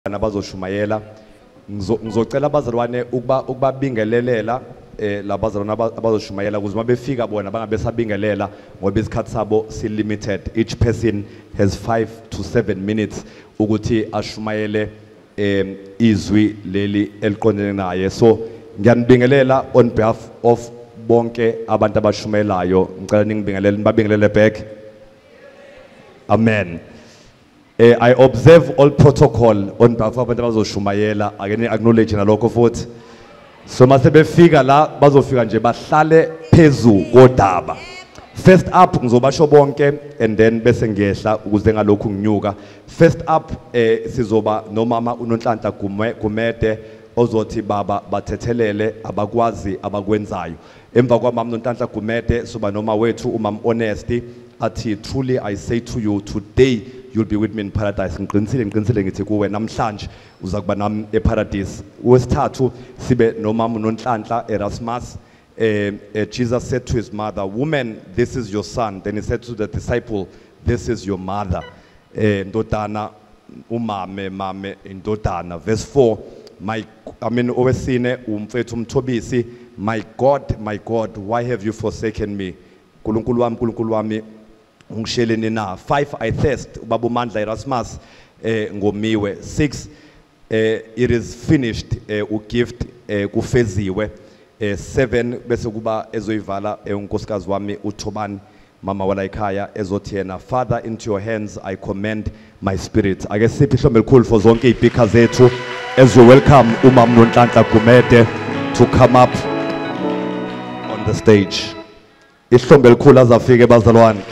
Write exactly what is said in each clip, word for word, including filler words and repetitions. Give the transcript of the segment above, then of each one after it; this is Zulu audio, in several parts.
Abazoshumayela ngizocela abazalwane ukuba ukubabingelela eh labazalwane abazoshumayela ukuze mabefika bona bangabe sabingelela ngoba isikhathi sabo si limited. Each person has five to seven minutes ukuthi ashumayele eh izwi leli eliqondene naye. So ngiyanibingelela on behalf of bonke abantu abashumelayo, ngicela ningibingelele nibabingelele back. Amen. Uh, I observe all protocol on behalf of abantu abazoshumayela. Again, acknowledge nalokho futhi. So masebefika la bazofika nje bahlale phezu kodaba. First up ngizobasho bonke and then bese ngiyehla ukuze ngalokho nginyuka. First up eh sizoba nomama uNonhlanhla Gumede ozothi baba bathethelele abakwazi abakwenzayo. Emva kwamama uNonhlanhla Gumede soba noma wethu umam Honesty athi truly I say to you today you'll be with me in paradise. Ngiqinisile ngiqinisile ngithi kuwe namhlanje uzakuba nami eparadise. Wesithathu sibe nomama uNonhlanhla Erasmus. Uh, uh, Jesus said to his mother, woman, this is your son. Then he said to the disciple, this is your mother. Ndodana umame mame indodana. Verse four, my I mean owesine umfethu umthobisi, my God, my God, why have you forsaken me? Nkulunkulu wami nkulunkulu wami ungisheleni na. Five, I thirst, ubaba uMandla Erasmus eh ngomiwe. Six, eh it is finished, eh ugift eh kufeziwe. Uh, seven bese kuba ezoyivala unkosikazi wami uThobani mama wala ekhaya ezothi yena, Father, into your hands I commend my spirit. Ake siphi ihlombe elikhulu for zonke izipika zethu as we welcome umama uNonhlanhla Gumede to come up on the stage. Ihlombe elikhulu azafike bazalwane.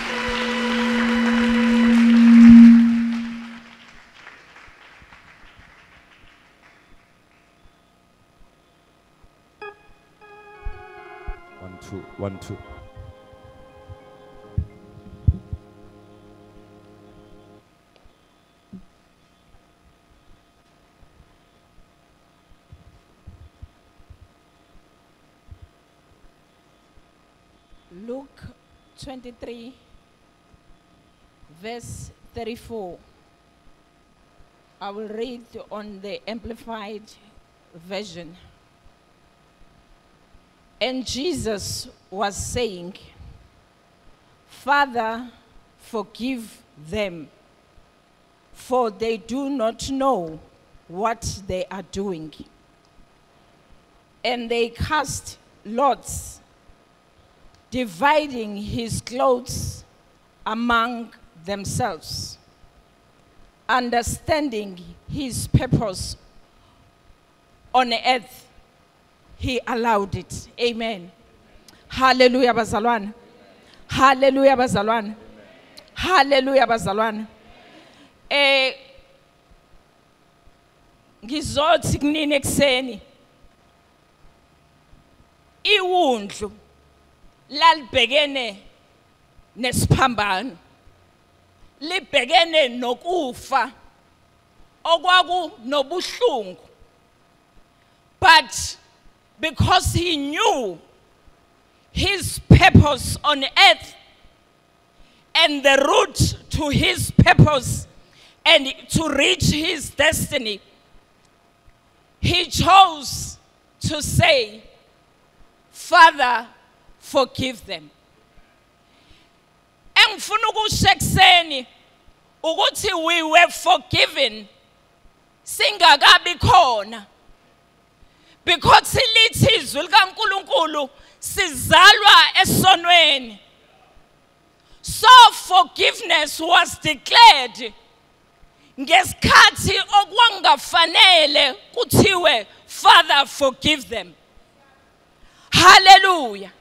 Two, one, two. Luke twenty-three, verse thirty-four. I will read on the Amplified Version. And Jesus was saying, Father, forgive them, for they do not know what they are doing. And they cast lots, dividing his clothes among themselves, understanding his purpose on earth. He allowed it. Amen. Hallelujah bazalwane. Hallelujah bazalwane. Hallelujah bazalwane. Eh ngizothi kunini ekseni iwundlu lalibhekene nesiphambano, libhekene nokufa okwaku nobuhlungu, but because he knew his purpose on earth and the route to his purpose and to reach his destiny, he chose to say, Father, forgive them. Engifuna ukusho ekseni ukuthi we were forgiven singakabi khona. Because silithi izwi likaNkulunkulu sizalwa esonweni. So forgiveness was declared ngesikhathi okwangafanele kuthiwe, Father, forgive them. Hallelujah.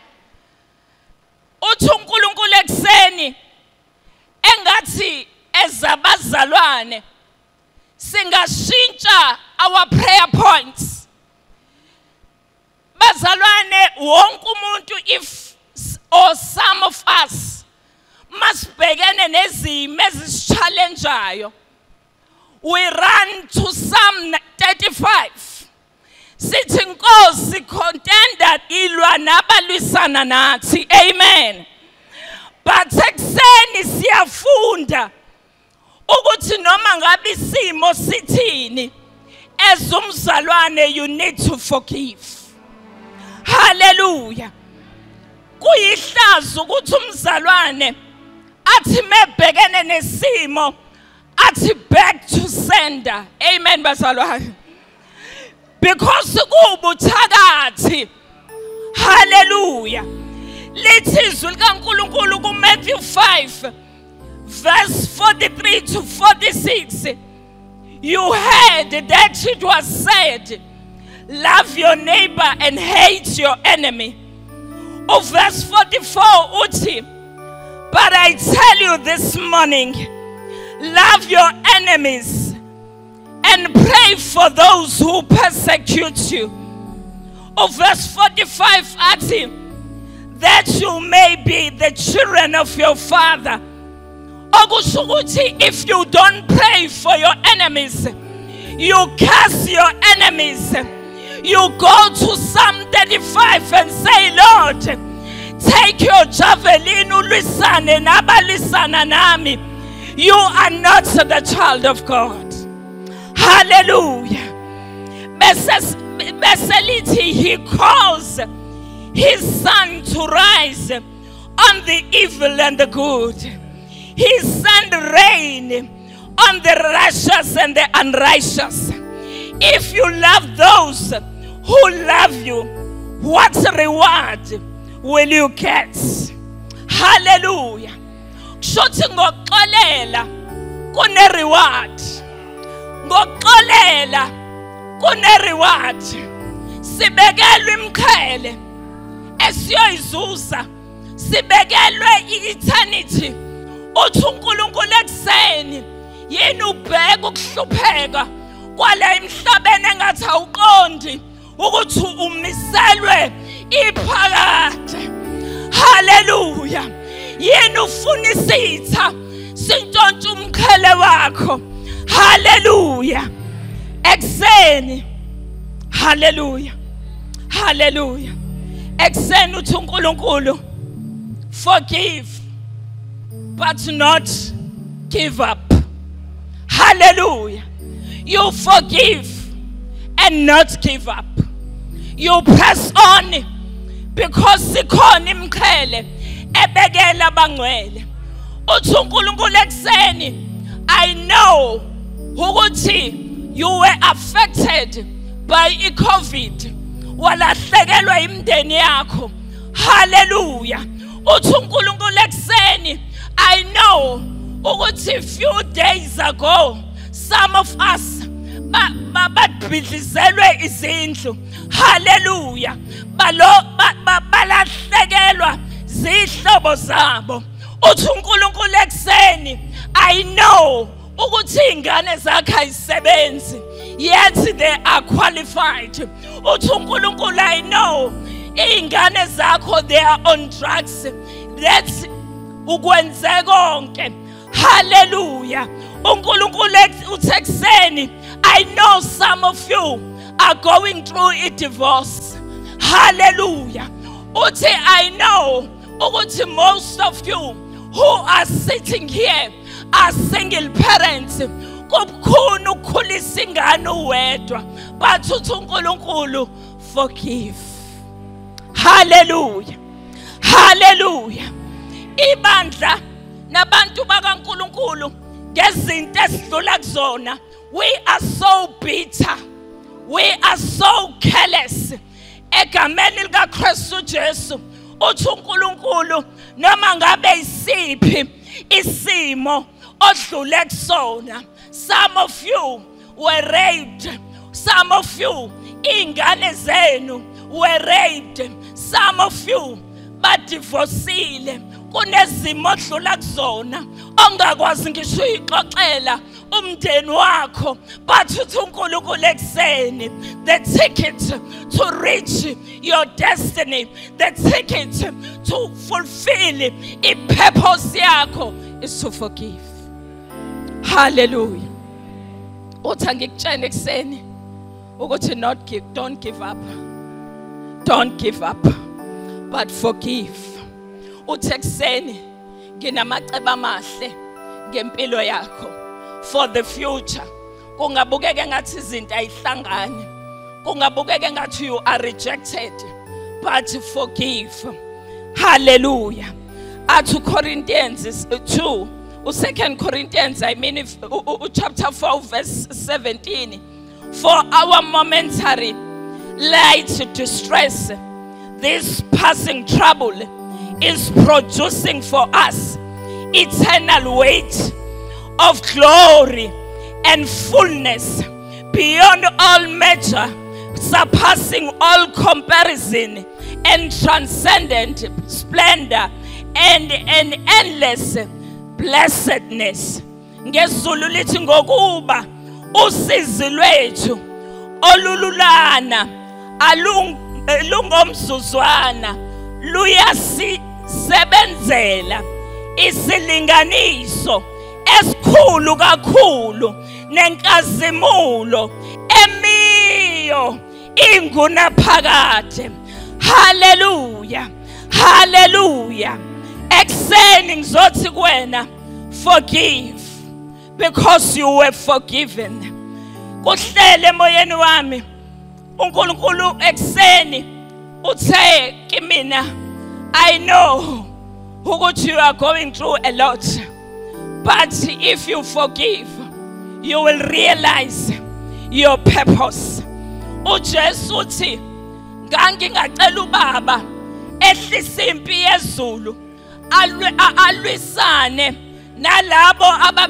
Uthi uNkulunkulu ekseni engathi ezabazalwane singashintsha our prayer points. Bazalwane wonke umuntu, if or some of us must begin nezimo ezisichallengeayo, we run to Psalm thirty-five. Sithi Nkosi contenda ilwa nabalwisana nathi. Amen. But ekseni siyafunda ukuthi noma ngabe isimo sithini as umzalwane you need to forgive. Hallelujah. Kuyihlazo ukuthi umzalwane athi mebhekene nesimo athi back to sender. Amen bazalwane. Because kubuthakathi. Hallelujah. Lithi izwi likaNkulunkulu ku Matthew five verse forty-three to forty-six. You heard that it was said, love your neighbor and hate your enemy. Oh, verse forty-four, uthi, but I tell you this morning, love your enemies and pray for those who persecute you. Oh, verse forty-five, uthi, that you may be the children of your Father. If you don't pray for your enemies, you curse your enemies. You go to Psalm thirty-five and say, Lord, take your javelin, ulisane nabalisana nami. You are not the child of God. Hallelujah. Beselithi, he calls his son to rise on the evil and the good. He sent rain on the righteous and the unrighteous. If you love those who love you, what reward will you get? Hallelujah. Shothi ngokuxolela kune reward. Ngokuxolela kune reward. Sibekelwe imqhele esiyoyizuza. Sibekelwe eternity. Uthi uNkulunkulu ekseni yini ubheka ukuhlupheka kwala emhlabeni engathi awuqondi ukuthi umiselwe iphakade. Hallelujah. Yini ufuna isitha sintshontsha umqhele wakho. Hallelujah. Ekseni. Hallelujah. Hallelujah. Ekseni uthi uNkulunkulu forgive but not give up. Hallelujah. You forgive and not give up. You press on because sikhona imqhele ebekela bangcwele. Uthi uNkulunkulu ekseni, I know ukuthi you were affected by COVID. Walahlekelwa imndeni yakho. Hallelujah. Uthi uNkulunkulu ekseni, I know ukuthi a few days ago some of us bababhidlizelwe izindlu. Hallelujah. Balo balahlekelwa zihlobo zabo. Uthi uNkulunkulu ekseni, I know ukuthi ingane zakhe ayisebenzi yet they are qualified. Uthi uNkulunkulu, I know ingane zakho they are on drugs. That's ukwenze konke. Hallelujah. uNkulunkulu uthi ekseni, I know some of you are going through a divorce. Hallelujah. Uthi I know ukuthi most of you who are sitting here are single parents. Kubukhona ukukhulisa ingane uwedwa. But uthi uNkulunkulu forgive. Hallelujah. Hallelujah. Ibandla nabantu bakaNkulunkulu ngezinto esidlula kuzona, we are so bitter, we are so careless. Egameni likaKristu Jesu uthi uNkulunkulu noma ngabe isiphi isimo odlule kusona. Some of you were raped, some of you ingane zenu were raped, some of you badivorcile. Kunezimo odlula kuzona ongakwazi ngisho uyixoxela umndeni wakho. But uthi uNkulunkulu ekseni, the ticket to reach your destiny, the ticket to fulfill a purpose yakho is to forgive. Hallelujah. Uthi ngikutshela ekseni ukuthi not give, don't give up. Don't give up, but forgive. Uthi ekseni nginamacebo amahle ngempilo yakho. for the future. Kungabukeke ngathi izinto ayihlangani. Kungabukeke ngathi you are rejected, but forgive. Hallelujah. At two Corinthians two, Second Corinthians, I mean, if, chapter four, verse seventeen. For our momentary light distress, this passing trouble is producing for us eternal weight of glory and fullness beyond all measure, surpassing all comparison and transcendent splendor and an endless blessedness. NgeZulu lithi ngokuba usizi lwethu olululana alungomzuzwana luyasisebenzela isilinganiso esikhulu kakhulu nenkazimulo emiyo inguna phakade. Hallelujah, hallelujah. Ekseni ngizothi kuwena, forgive because you were forgiven. Kuhlele emoyeni wami uNkulunkulu ekseni uthe kimina, I know ukuthi you are going through a lot, but if you forgive, you will realize your purpose. uJesu uthi ngangingacela ubaba ehlisa impi yezulu alwisane nalabo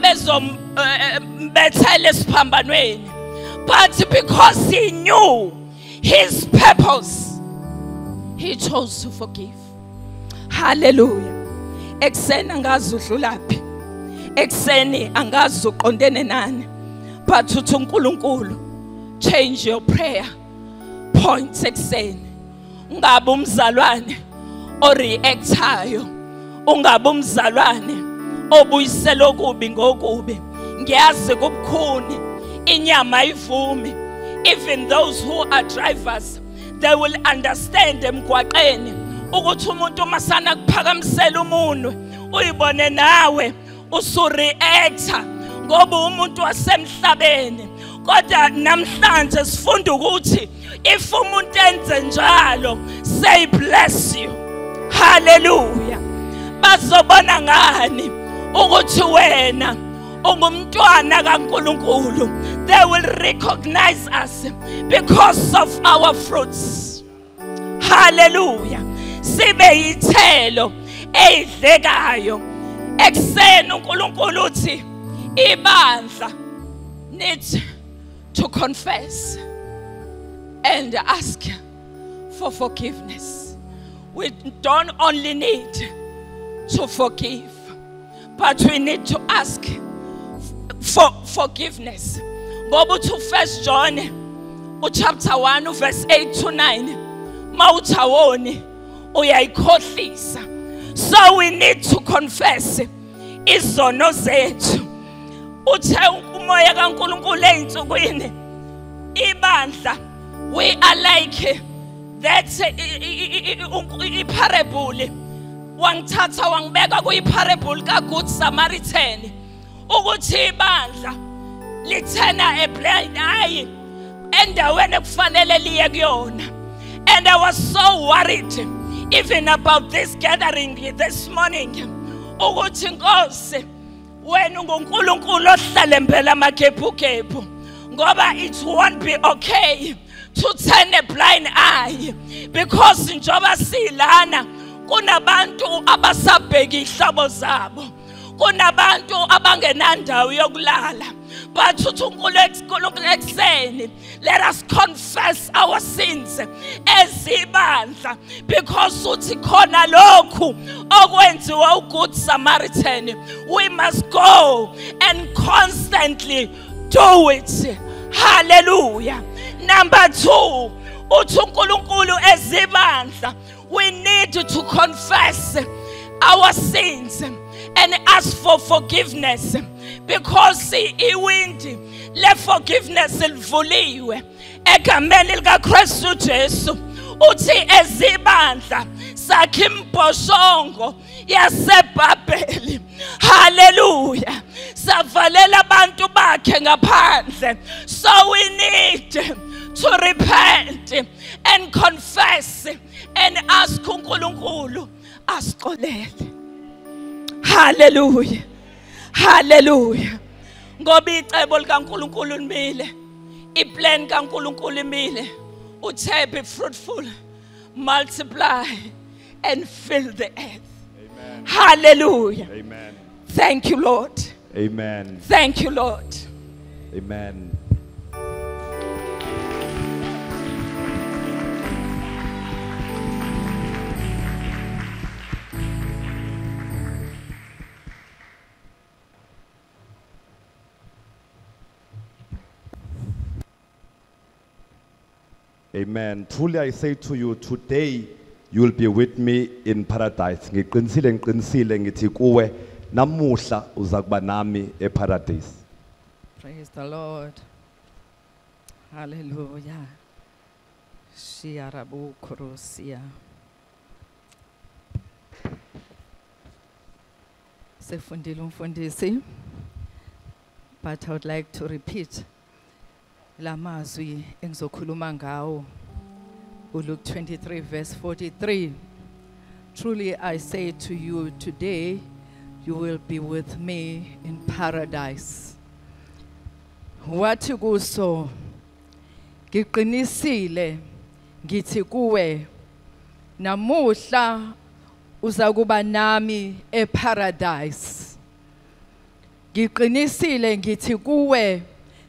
ababezombethela esiphambanweni, but because he knew his purpose, he chose to forgive. Hallelujah. Ekseni angazi udlulaphi, ekseni angazi uqondene nani, but uthi uNkulunkulu, change your prayer points ekseni. Ungabe umzalwane oreactayo, ungabe umzalwane obuyisela okubi ngokubi. Ngiyazi kubukhuni inyama ivumi. Even those who are drivers, they will understand emgwaqeni ukuthi umuntu masana kuphakamisela umuntu uyibone nawe usureacta ngoba umuntu wasemhlabeni. Kodwa namhlanje sifunda ukuthi if umuntu enze njalo, say bless you. Hallelujah. Bazobona ngani ukuthi wena ungumntwana kaNkulunkulu. They will recognize us because of our fruits. Hallelujah. Sibe yithelo eyidlekayo. Ekseni uNkulunkulu uthi ibandla needs to confess and ask for forgiveness. We don't only need to forgive, but we need to ask for forgiveness. Go to First John chapter one verse eight to nine. Mautawoni uyayikhohlisa. So we need to confess izono zethu. Uthe umoya kaNkulunkulu eyinsukwini ibandla, we are like that iparable wangithatha wangibeka kuyiparable kaGood Samaritan ukuthi ibandla lithena a blind eye endaweni ekufanele liye kuyona. And I was so worried even about this gathering this morning ukuthi Nkosi wena unguNkulunkulu ohlala mbela amakhephukhephu, ngoba it won't be okay to turn a blind eye, because njoba silana kunabantu abasabheka ihlobo zabo, kunabantu abangenandawo yokulala. But uNkulunkulu ekseni, let us confess our sins ezibandla, because uthi khona lokhu okwenziwa uGood Samaritan, we must go and constantly do it. Hallelujah. Number two, uthi uNkulunkulu ezibandla, we need to confess our sins and ask for forgiveness, because iwindi le forgiveness livuliwe egameni lika Kristu Jesu. Uthi ezibandla sakhe imposhongo yaseBhabheli, hallelujah, Savalela abantu bakhe ngaphandle. So we need to repent and confess and ask uNkulunkulu asiqolele. Hallelujah. Hallelujah. Ngoba icebo likaNkulunkulu limile. Iplan kaNkulunkulu imile. Uthe be fruitful, multiply and fill the earth. Amen. Hallelujah. Amen. Thank you, Lord. Amen. Thank you, Lord. Amen. Amen. Truly I say to you, today you will be with me in paradise. Ngiqinisile ngiqinisile ngithi kuwe namuhla uzakuba nami eparadise. Praise the Lord. Hallelujah. Shiarabu Kurusia. Sefundile umfundisi, but I would like to repeat la mazwi engizokhuluma ngawo. Luke twenty-three verse forty-three. Truly I say to you, today you will be with me in paradise. Wathi kuso, ngiqinisile ngithi kuwe, namuhla uzakuba nami eparadise. Ngiqinisile ngithi kuwe,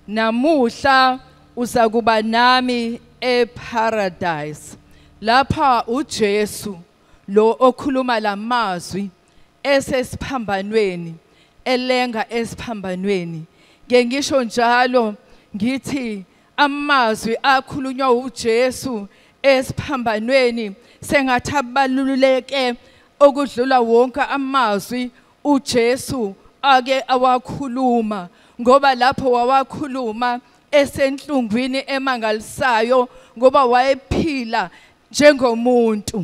namuhla uzakuba nami eparadise. Lapha uJesu lo okhuluma lamazwi esesiphambanweni, elenga esiphambanweni. Ngengisho njalo ngithi amazwi akhulunywa uJesu esiphambanweni sengathi abaluleke okudlula wonke amazwi uJesu ake awakhuluma, ngoba lapho wawakhuluma esenhlungwini emangalisayo, ngoba wayephila njengomuntu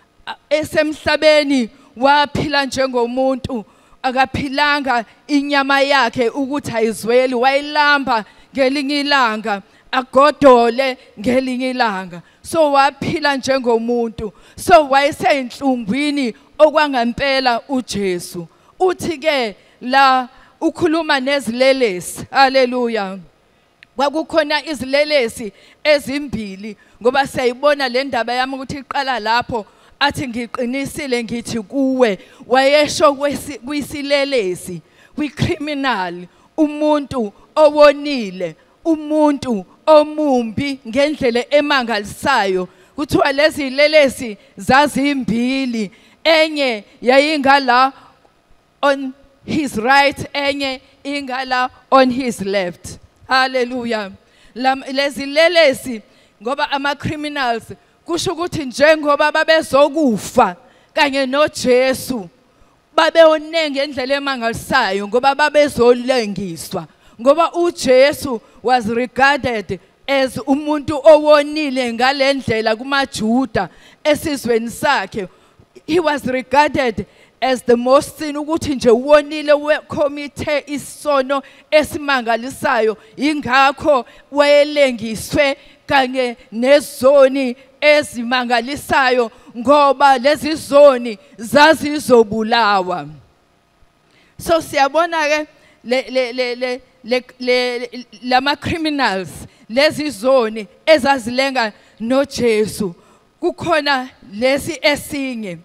esemhlabeni, waphila njengomuntu, akaphilanga inyama yakhe ukuthi ayizweli, wayilamba ngelinye ilanga agodole ngelinye ilanga. So waphila njengomuntu, so wayeseyinhlungwini okwangempela uJesu. Uthi ke la ukhuluma nezilelesi. Hallelujah. Kwakukhona izilelesi ezimbili, ngoba siyayibona le ndaba yami ukuthi iqala lapho. Athi ngiqinisile ngithi kuwe, wayesho kwisilelesi, kwicriminal, umuntu owonile, umuntu omumbi ngendlela emangalisayo. Kuthiwa lezi lelesi zazimbili, enye yayingala on his right, enye ingala on his left. Hallelujah. Lezi lelesi ngoba ama criminals kusho ukuthi njengoba babezokufa kanye noJesu, babeonenge ngendlela emangalisayo ngoba babezolengiswa, ngoba uJesu was regarded as umuntu owonile ngalendlela kumaJuda esizweni sakhe. He was regarded as the most sin, ukuthi nje wonile wekomithe isono esimangalisayo, ingakho wayelengiswe kanye nezoni ezimangalisayo, ngoba lezi zoni zazizobulawa. So siyabona ke le le le le le lama criminals, lezi zoni ezazilenga noJesu. Kukhona lesi esinye,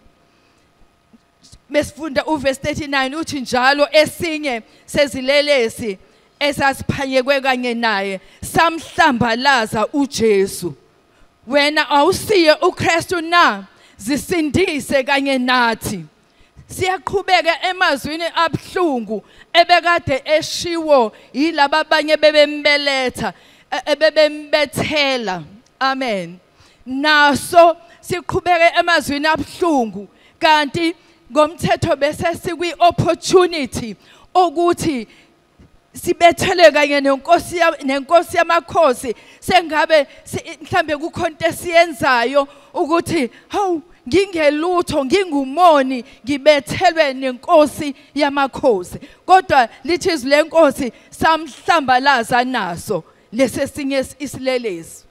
mesifunda uverse thirty-nine, uthi njalo esinye sezilelesi esasiphanyekwe kanye naye samhlambalaza uJesu. Wena awusiye uKristu na, zisindise kanye nathi. Siyaqhubeka emazwini abhlungu ebekade eshiwo yilaba abanye bebembeletha, ebebembethela. Amen. Naso siqhubeke emazwini abhlungu, kanti ngomthetho bese sikwi opportunity ukuthi sibethele kanye nenkosi nenkosi yamakhosi, sengabe mhlambe kukhonto esiyenzayo ukuthi hawu ngingelutho ngingumoni ngibethelwe nenkosi yamakhosi kodwa lithi izwi lenkosi samhlambalaza naso lesesinye isilelesi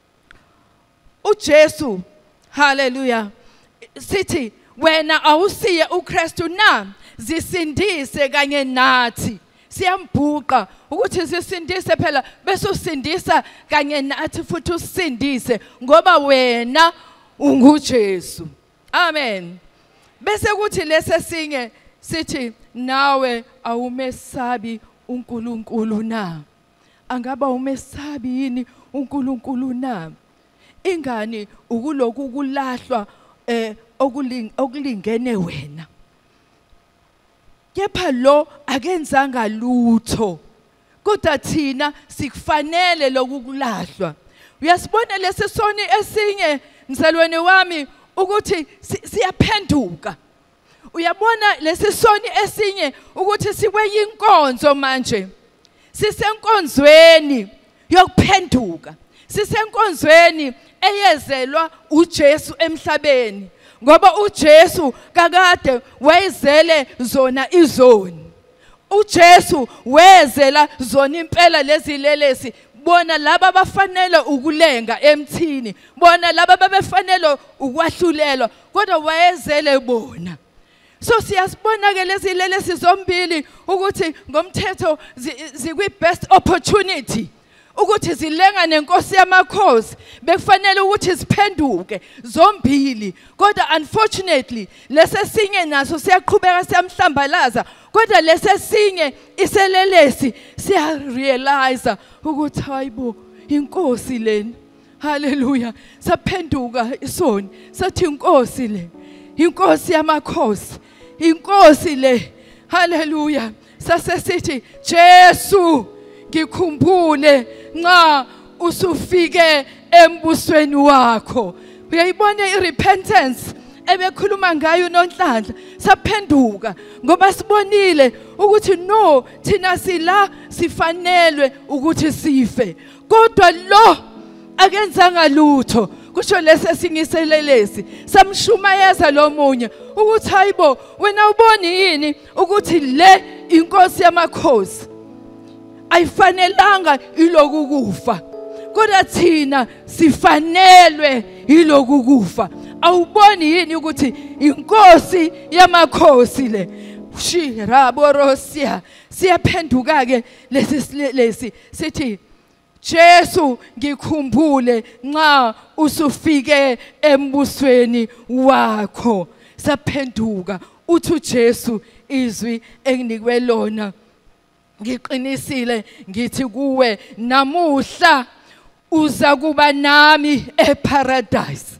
uJesu haleluya sithi wena awusiye uKristu na zisindise kanye nathi siyambhuqa ukuthi sisindise phela bese usindisa kanye nathi futhi usindise ngoba wena unguJesu amen bese kuthi lesesinye sithi nawe awumesabi uNkulunkulu na angaba umesabi yini uNkulunkulu na ingani ukuloku kulahlwa eh okulingene wena kepha lo akenzanga lutho kodwa thina sikufanele lokulahlwa uyasibona lesisoni esinye msalwane wami ukuthi siyaphenduka uyabona lesisoni esinye ukuthi sikwenye inkonzo manje sisenkonzweni yokuphenduka sisenkonzweni eyezelwa uJesu emhlabeni ngoba uJesu kakade wayezele zona izoni uJesu wezela zona impela lezilelesi bona laba abafanele ukulenga emthini bona laba babefanele ukwahlulelwa kodwa wayezele bona so siyasibona ke lezilelesi zombili ukuthi ngomthetho zikwi best opportunity ukuthi zilenga nenkosi yamakhosi bekufanele ukuthi siphenduke zombili kodwa unfortunately lesesinye naso siyaqhubeka siyamhlambalaza kodwa lesesinye iselelesi siya realize ukuthi hayibo inkosi leni haleluya saphenduka isoni sathi inkosi le inkosi yamakhosi inkosi le haleluya sasesithi Jesu ngikhumbule nxa usufike embusweni wakho uyayibona irepentance ebekhuluma ngayo noNhlanhla saphenduka ngoba sibonile ukuthi no thina sila sifanelwe ukuthi sife kodwa lo akenzanga lutho kusho lesesingiselelesi samshumayeza lo munye ukuthi hayibo wena uboni yini ukuthi le inkosi yamakhosi ayifanelanga iloku kufa kodwa thina sifanelwe iloku kufa awuboni yini ukuthi inkosi yamakhosi le shiraborosia siyaphenduka ke lesi lesi sithi Jesu ngikhumbule nxa usufike embusweni wakho saphenduka uthi Jesu izwi enginikwe lona ngiqinisile ngithi kuwe namuhla uza kuba nami eparadise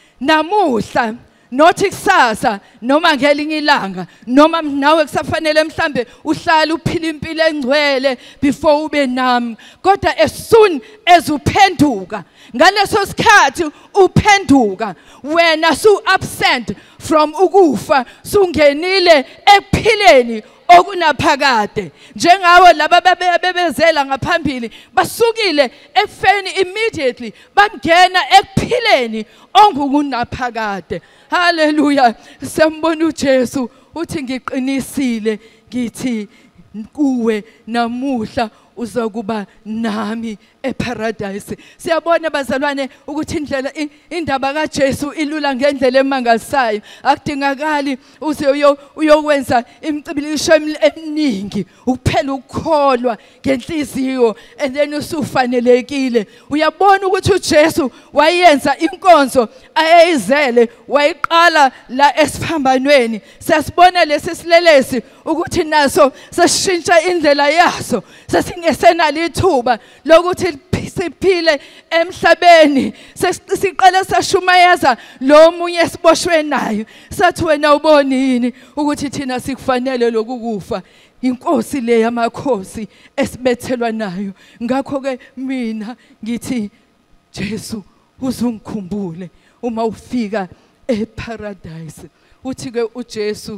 namuhla nothi kusasa noma ngelinye ilanga noma nawe kusafanele mhlambe uhlale uphila impilo engcwele before ube nami kodwa as soon as uphenduka ngaleso sikhathi uphenduka wena su absent from ukufa sungenile ekuphileni okunaphakade njengawo laba bebezela ngaphambili basukile ekufeni immediately bangena ekuphileni ongukunaphakade haleluya sembona uJesu uthi ngiqinisile ngithi kuwe namuhla uzokuba nami eparadise siyabona bazalwane ukuthi indlela indaba kaJesu ilula ngendlela emangalisayo akudingakali uze uyokwenza imicibilisho eminingi ukuphela ukukholwa ngenhliziyo and then usufanelekile uyabona ukuthi uJesu wayenza inkonzo ayizele wayiqala la esiphambanweni sasibona lesi silelesi ukuthi naso sashintsha indlela yaso sasingesenalo ithuba lokuthi siphile emhlabeni siqala sashumayeza lo munye esiboshwe nayo sathi wena uboni yini ukuthi thina sikufanele lokukufa inkosi le yamakhosi esibethelwa nayo ngakho ke mina ngithi Jesu uzungikhumbule uma ufika eparadise uthi ke uJesu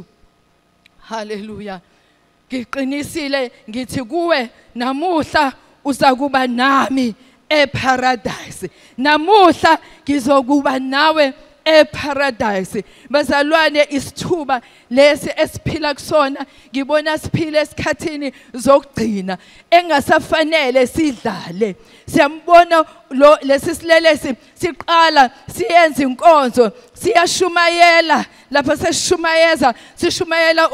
haleluya ngiqinisile ngithi kuwe namuhla uzakuba nami eparadise namuhla ngizokuba nawe eparadise. Bazalwane isithuba lesi esiphila kusona ngibona siphile esikhathini zokugcina engasafanele sidlale. Siyambona lo lesi silelesi siqala siyenza inkonzo siyashumayela lapha seshumayeza sishumayela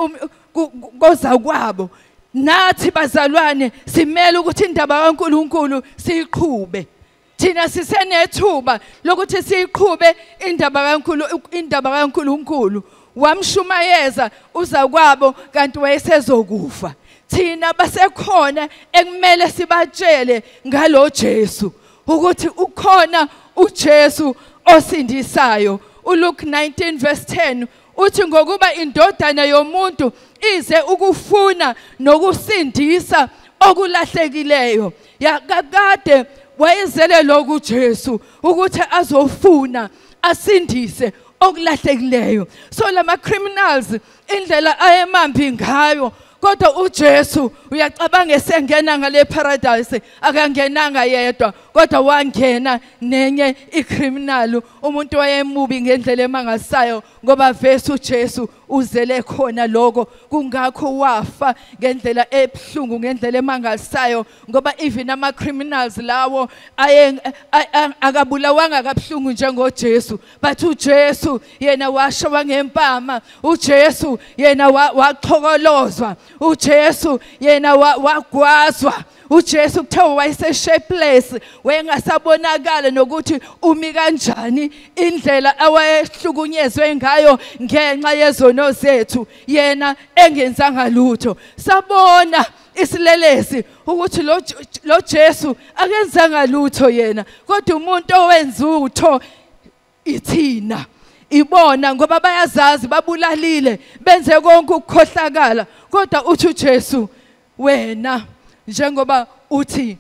koza kwabo. Nathi bazalwane simele ukuthi indaba kaNkuluNkulu siyiqhube. Thina sisenethuba lokuthi siyiqhube indaba kaNkulunkulu indaba kaNkulunkulu. Wamshumayeza uza kwabo kanti wayesezokufa. Thina basekhona ekumele sibatshele ngalo Jesu ukuthi ukhona uJesu osindisayo. uLuke nineteen verse ten uthi ngokuba indodana yomuntu ize ukufuna nokusindisa okulahlekileyo. Yakade wayezele lokhu Jesu ukuthi azofuna asindise okulahlekileyo. So lama criminals indlela ayemambi ngayo kodwa uJesu uyacabanga esengena ngale paradise akangenanga yedwa kodwa wangena nenye icriminal umuntu wayemubi ngendlela emangasayo ngoba vese uJesu uzele khona lokho kungakho wafa ngendlela ebhlungu ngendlela emangasayo ngoba even ama criminals lawo aye akabulawanga kabhlungu njengoJesu but uJesu yena washawa ngempama uJesu yena waxhokolozwa uJesu yena wagwazwa uJesu kuthiwa wayese shapeless wayengasabonakala nokuthi umi kanjani indlela awayehlukunyezwe ngayo ngenxa yezono zethu yena engenzanga lutho. Sabona isilelesi ukuthi lo lo Jesu akenzanga lutho yena kodwa umuntu owenza utho ithina ibona ngoba bayazazi babulalile benze konke ukukhohlakala kodwa uthi uJesu wena njengoba uthi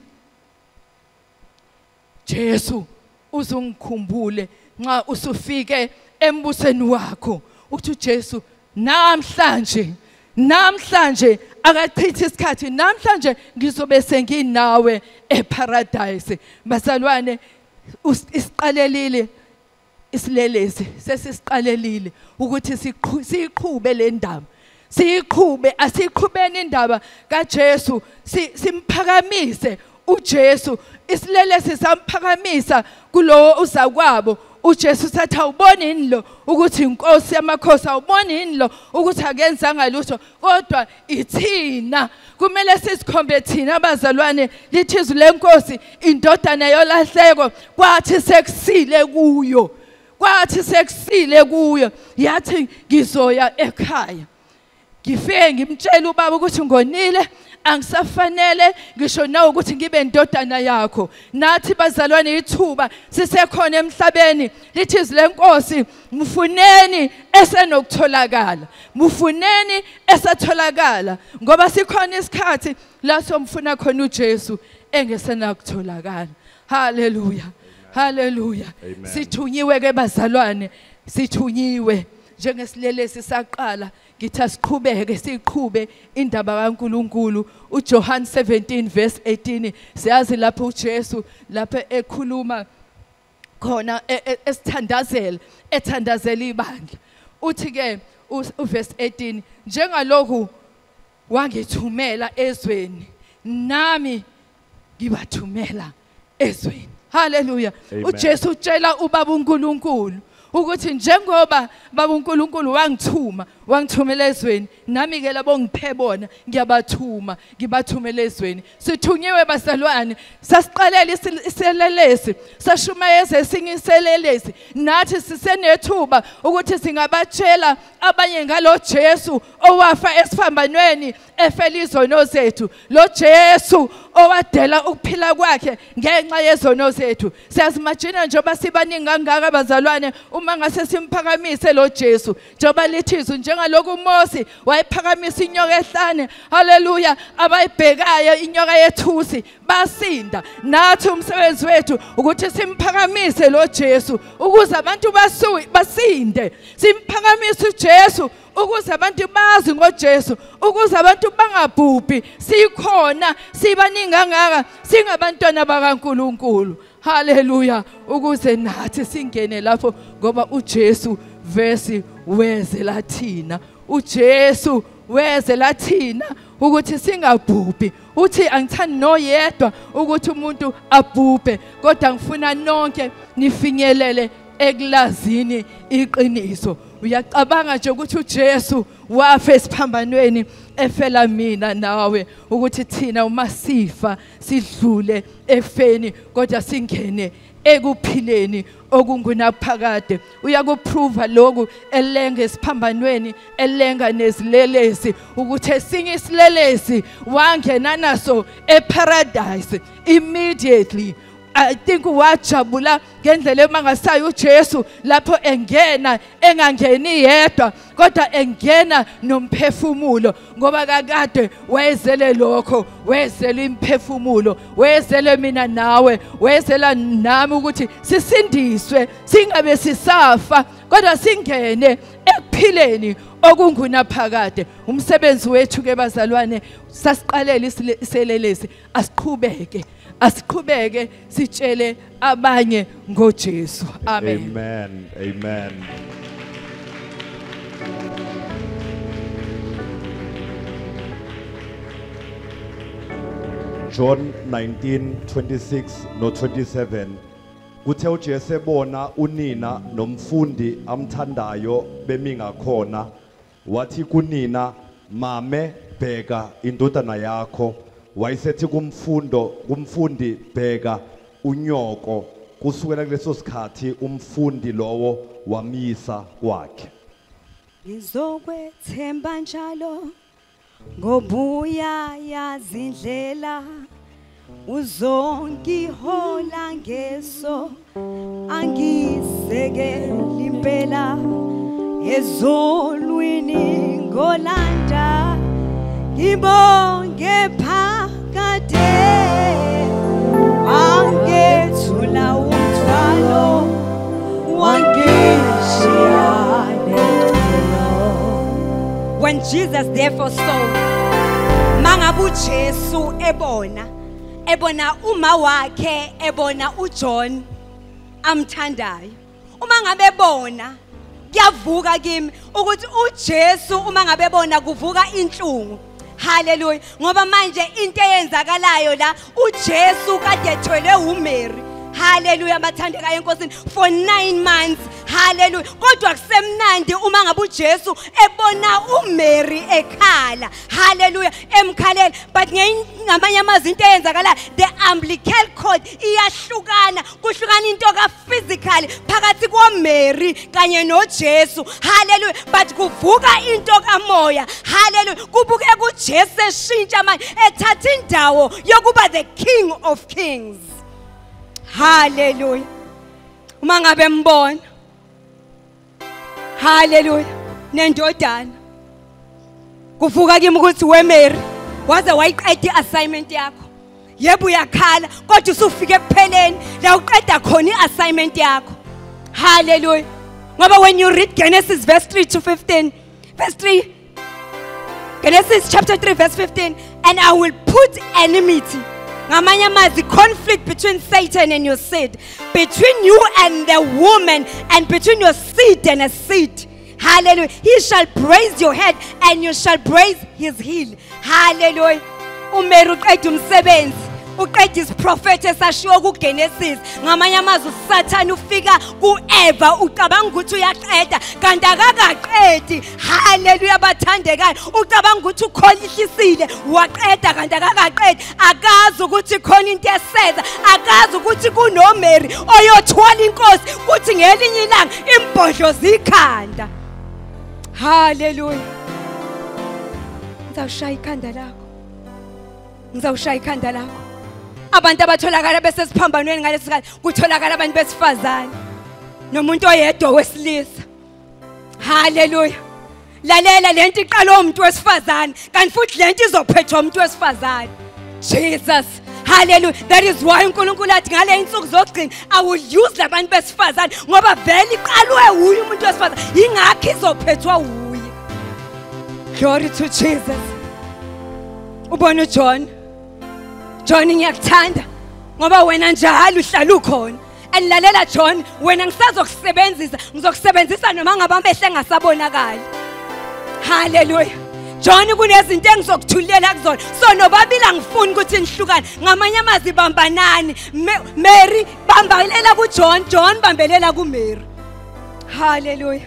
Jesu uzungikhumbule nxa usufike embusweni wakho uthi uJesu namhlanje namhlanje akachithi isikhathi namhlanje ngizobe senginawe eparadise. Bazalwane isiqalelile isilelesi sesisiqalelile ukuthi siqhube le ndaba siyiqhube asiqhubeni indaba kaJesu simphakamise uJesu isilelesi samphakamisa kulowo uzakwabo uJesu sathi awuboni yini lo ukuthi inkosi yamakhosi awuboni yini lo ukuthi akenzanga lutho kodwa ithina kumele sisikhombe thina abazalwane lithi izwi lenkosi indodana yolahleko kwathi sekusile kuyo kwathi sekusile kuyo yathi ngizoya ekhaya ngifike ngimtshela ubaba ukuthi ngonile angisafanele ngisho nawe ukuthi ngibe indodana yakho. Nathi bazalwane ithuba sisekhona emhlabeni lithi izwi lenkosi mfuneni esenokutholakala mfuneni esatholakala ngoba sikhona isikhathi la somfuna khona uJesu engesena kutholakala. Haleluya haleluya. Sithunyiwe ke bazalwane sithunyiwe njengesilelesi saqala ngithi asiqhubeke siqhube indaba kaNkuluNkulu. uJohn seventeen verse eighteen siyazi lapho uJesu lapho ekhuluma khona esithandazela ethandazela ibandla uthi ke uverse eighteen njengalokhu wangithumela ezweni nami ngibathumela ezweni. Haleluya. uJesu utshela ubaba uNkulunkulu ukuthi njengoba baba uNkulunkulu wangithuma wangithumela ezweni nami ke labo ngiphe bona ngiyabathuma ngibathumela ezweni. Sithunyiwe bazalwane sasiqalela iselelesi sashumayeza esingiselelesi nathi sisenethuba ukuthi singabatshela abanye ngalo Jesu owafa esifambanweni efela izono zethu lo Jesu owadela ukuphila kwakhe ngenxa yezono zethu. Siyazimagina njengoba sibaningi kangaka bazalwane uma ngase simphakamise lo Jesu njengoba lithizwe njengalokhu uMose wayiphakamisa inyoka ehlane. Haleluya. Abayibhekayo inyoka yethusi basinda. Nathi umsebenzi wethu ukuthi simphakamise lo Jesu ukuze abantu basinde simphakamise uJesu ukuze abantu bazi ngoJesu, ukuze abantu bangabhubhi. Sikhona, sibaningi kangaka, singabantwana bakaNkulunkulu. Hallelujah. Ukuze nathi singene lapho ngoba uJesu verse weze lathina. uJesu weze lathina ukuthi singabhubhi. Uthi angithandi noyedwa ukuthi umuntu abhubhe, kodwa ngifuna nonke nifinyelele ekulazini iqiniso. Uyacabanga nje ukuthi uJesu wafa esiphambanweni efela mina nawe, ukuthi thina uma sifa sidlule efeni kodwa singene ekuphileni okungunaphakade. Uyakuprova lokhu elenga esiphambanweni, elenga nezilelesi, ukuthi esinye isilelesi wangena naso eparadise immediately. I think wajabula ngendlela emangasayo uJesu lapho engena, engangeni yedwa kodwa engena nomphefumulo, ngoba kakade wayezele lokho, wayezele imphefumulo, wayezele mina nawe, wayezela nami ukuthi sisindiswe, singabe sisafa kodwa singene ekuphileni okungunaphakade. Umsebenzi wethu ke bazalwane, sasiqalela iselelesi, asiqhubeke asiqhubeke sitshele abanye ngoJesu. Amen. Amen. Amen. John nineteen twenty-six no twenty-seven. Kuthe uJesu ebona unina nomfundi amthandayo bemi ngakhona, wathi kunina, mame bheka indodana yakho. Wayesethi kumfundo kumfundi bheka unyoko. Kusukela kuleso sikhathi umfundi lowo wamisa kwakhe. Ngizokwethemba njalo ngobuya yazindlela, uzongihola ngeso, angisekeli impela, ezolwini ngolanda, ngibonge phakade, wangethula umthwalo, wangishiya necebo. When Jesus therefore saw, mangabu Jesu ebona, ebona uma wakhe, ebona uJohn amthandayo, uma ngabe bona kuyavuka kimi ukuthi uJesu uma ngabe bona kuvuka inhlungu. Hallelujah. Ngoba manje into eyenzakalayo la, uJesu kade ethwele uMary. Hallelujah, bathandekayo enkosini, for nine months. Hallelujah. Kodwa kusemnandi uma ngabe uJesu ebona uMary ekhala. Hallelujah. Emkhalela. But ngamanye amazwi into eyenzakala, the umbilical cord iyahlukana, kuhlukana into ka physically phakathi koMary kanye noJesu. Hallelujah. But kuvuka into kamoya. Hallelujah. Kubuke kuJesu eshintsha manje, ethatha indawo yokuba the King of Kings. Hallelujah. Uma ngabe mbona. Hallelujah. Nendodana. Kuvuka kimi ukuthi weMary waze wayiqeda iassignment yakho. Yebo uyakhala kodwa usufike ekupheleni la uqeda khona iassignment yakho. Hallelujah. Ngoba when you read Genesis verse three to fifteen, verse three, Genesis chapter three verse fifteen, and I will put enmity, ngamanye amazwi conflict between Satan and your seed, between you and the woman, and between your seed and a seed. Hallelujah. He shall praise your head and you shall praise his heel. Hallelujah. Umeri uqeda umsebenzi, uqeda isiprofeti esashiwo kuGenesis. Ngamanye amazwi uSathane ufika kuEva ucabanga ukuthi uyaqeda kanti akakaqedi. Hallelujah bathandekayo. Ucabanga ukuthi ukholisisile waqeda kanti akakaqedi. Akazi ukuthi khona into eseza, akazi ukuthi kunoMary oyothwala inkosi kuthi ngelinye ilanga imbodlo zikhanda. Hallelujah. Ngizawushaya ikhanda lakho. Ngizawushaya ikhanda lakho. Abantu abatholakala besesiphambanweni ngalesikhathi kutholakala abantu besifazane nomuntu oyedwa wesilisa. Hallelujah. Lalela lento iqala umuntu wesifazane kanti futhi lento izophethwa umuntu wesifazane. Jesus. Hallelujah. That is why uNkulunkulu athi ngale insuku zogcina I will use labantu besifazane ngoba vele iqalwe uye umuntu wesifazane ingakho izophethwa uye. Glory to Jesus. Ubona John. John ngiyakuthanda ngoba wena njalo uhlala ukhona. Andlalela John, wena ngisazokusebenzisa, ngizokusebenzisa noma ngabe amehlo engasabonakali. Hallelujah. John kunezinto engizokuthulela kuzona. So nobabili angifuni ukuthi nihlukane. Ngamanye amazwi bambanani. Mary bambelela ku John, John bambelela ku Mary. Hallelujah.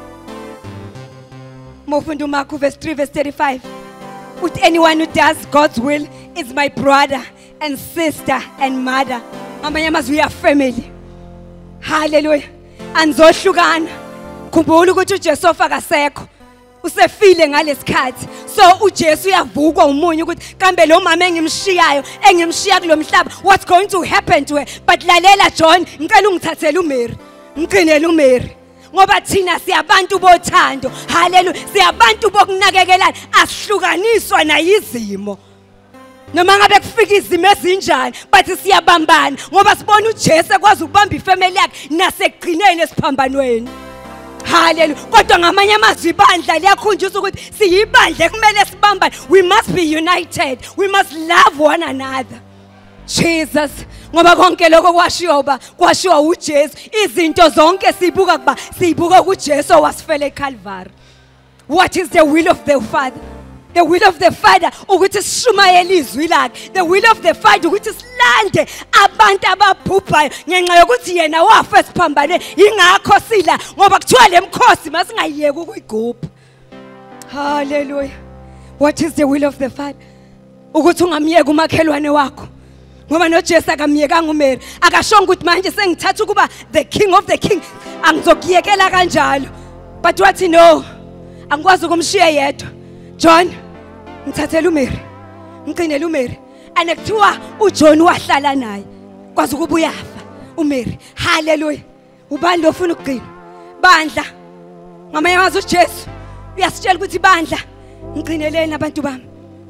Mufunda uMark verse three verse thirty-five. With anyone who does God's will is my brother and sister and mother. Ngamanye amazwi we are family. Hallelujah. Anzohlukana. Khumbula ukuthi uJesu akasekho. Usefile ngalesikhathi. So uJesu uyavukwa umunye ukuthi kambe lo mama engimshiyayo engimshiya kulomhlaba what's going to happen to her. But lalela John, ngicela ungithathele uMary. Ngigcinele uMary. Ngoba thina siyabantu bothando. Hallelujah. Siyabantu bokunakekelana, asihlukaniswa nayizimo. Noma ngabe kufika izimo ezinjani, but siyabambana ngoba sibona uJesu ekwazi ukubamba ifamily yakhe nasekugcineni esiphambanweni. Hallelujah. Kodwa ngamanye amazwi ibandla liyakhunjuzwa ukuthi siyibandla kumele sibambane. We must be united. We must love one another. Jesus. Ngoba konke lokho kwashiwa ba kwashiwa uJesu. Izinto zonke sibuka kuba sibuka kuJesu owasifela eCalvary. What is the will of the Father? The will of the Father ukuthi sishumayele izwi lakhe. The will of the Father ukuthi silande abantu ababhubhayo ngenxa yokuthi yena wafa esiphambane ingakho sila ngoba kuthiwa lemkhosi masingayiyeki ukuyigubha. Hallelujah. What is the will of the Father? Ukuthi ungamyeki umakhelwane wakho. Ngoba noJesu akamyekanga uMary. Akashonga ukuthi manje sengithatha ukuba the king of the king angizokuyekela kanjalo. But wathi no. Angikwazi ukumshiya yedwa. John, ngithathele uMary. Ngigcinele uMary. Anekuthiwa uJohn wahlala naye. Kwazi ukuba uyafa uMary. Hallelujah. Ubani lo ufuna ukugcina? Bandla. Ngamanye amazwi uJesu uyasitshela ukuthi bandla ngigcineleni abantu bami.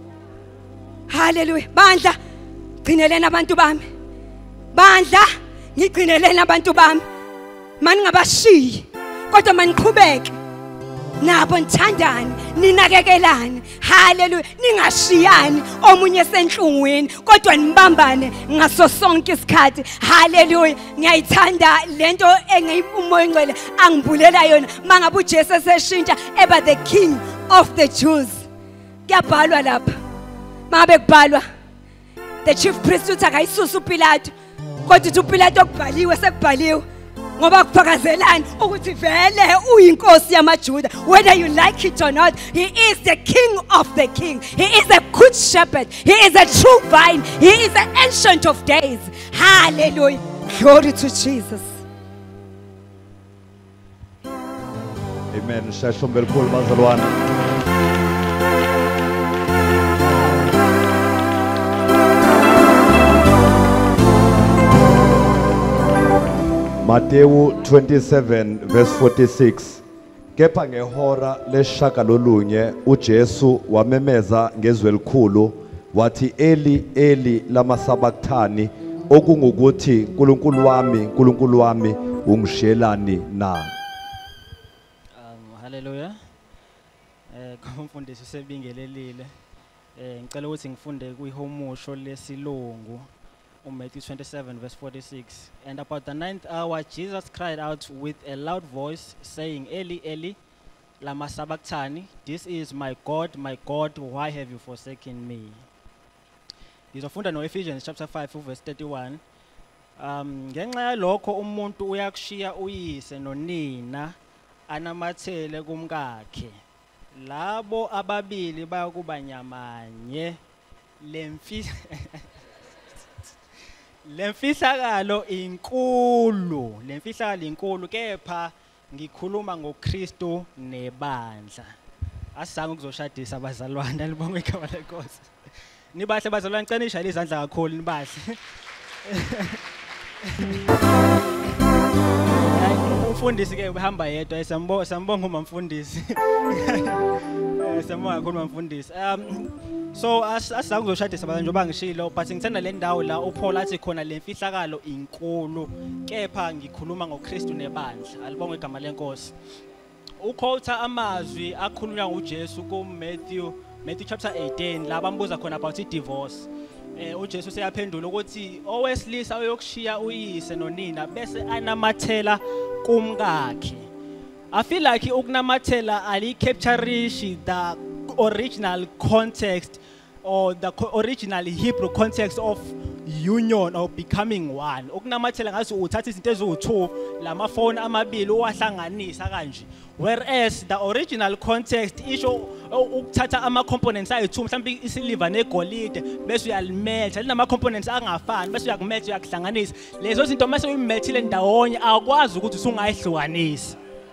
Hallelujah. Bandla ngigcineleni abantu bami. Bandla ngigcineleni abantu bami. Mani ngabashiyi. Kodwa maniqhubeke. Nabo nithandani, ninakekelani. Hallelujah. Ningashiyani omunye senhlungwini, kodwa nibambane ngaso sonke isikhathi. Hallelujah. Ngiyayithanda lento engiyiumoya ngcwele angibulela yona. Mangabe uJesu eseshintsha eba the king of the Jews. Kuyabhalwa lapha. Mangabe kubhalwa the chief priest uthi akayisusa uPilato. Kodwa uthi uPilato okubhaliwe sekubhaliwe. Ngoba kuphakezelani ukuthi vele uyinkosi yamaJuda. Whether you like it or not, he is the king of the king. He is a good shepherd. He is a true vine. He is the ancient of days. Hallelujah. Glory to Jesus. Amen. Shashom belkhulu bazalwane. Matthew twenty-seven verse forty-six. Kepha ngehora leshagalolunye uJesu wamemeza ngezwi elikhulu wathi Eli Eli lama sabakthani okungukuthi uNkulunkulu wami uNkulunkulu wami ungishiyelani na. Um hallelujah. Eh kumfundisi sebingelelile. Eh ngicela ukuthi ngifunde kuyihomusho lesilungu. Matthew twenty-seven verse forty-six. And about the ninth hour Jesus cried out with a loud voice saying, Eli Eli lama sabakthani, this is my God, my God, why have you forsaken me? Ngizofunda no Ephesians chapter five verse thirty-one. Um ngenxa yalokho umuntu uyakushiya uyise nonina anamathele kumkakhe. Labo ababili bayakuba nyamanye. Lemfi Lemfihlakalo inkulu, lemfihlakalo inkulu kepha ngikhuluma ngoKristu nebandla. Asizange ukuzoshadisa abazalwane libonge igama leNkosi. Nibahle bazalwane ngicela ishayile izandla kakhulu nibahle. Umfundisi ke ubehamba yedwa sambonga sambonga umfundisi. Sambonga kakhulu umfundisi. Um So asizange ukuzoshadisa abazalwane njengoba ngishilo but ngithanda le ndawo la uPaul athi khona lemfihlakalo inkulu kepha ngikhuluma ngoKristu nebandla. Alibonge igama leNkosi. uquota amazwi akhulunywa nguJesu ku Matthew Matthew chapter eighteen la bambuza khona about i-divorce. Eh uJesu seyaphendula ukuthi owesilisa uyokushiya uyise nonina bese anamathela kumkakhe. I feel like ukunamathela ali capture the original context or the original Hebrew context of union or becoming one. Ukunamathela ngathi uthatha izinto eziwu-two lamafoni amabili uwahlanganisa kanje. Whereas the original context isho ukuthatha ama components ayi-two mhlawumbe isiliva negolide bese uyalimeltha linama components angafani bese uyakumeltha uyakuhlanganisa. Lezo zinto mase uyimelthile ndawonye akwazi ukuthi usungayihlukanisi.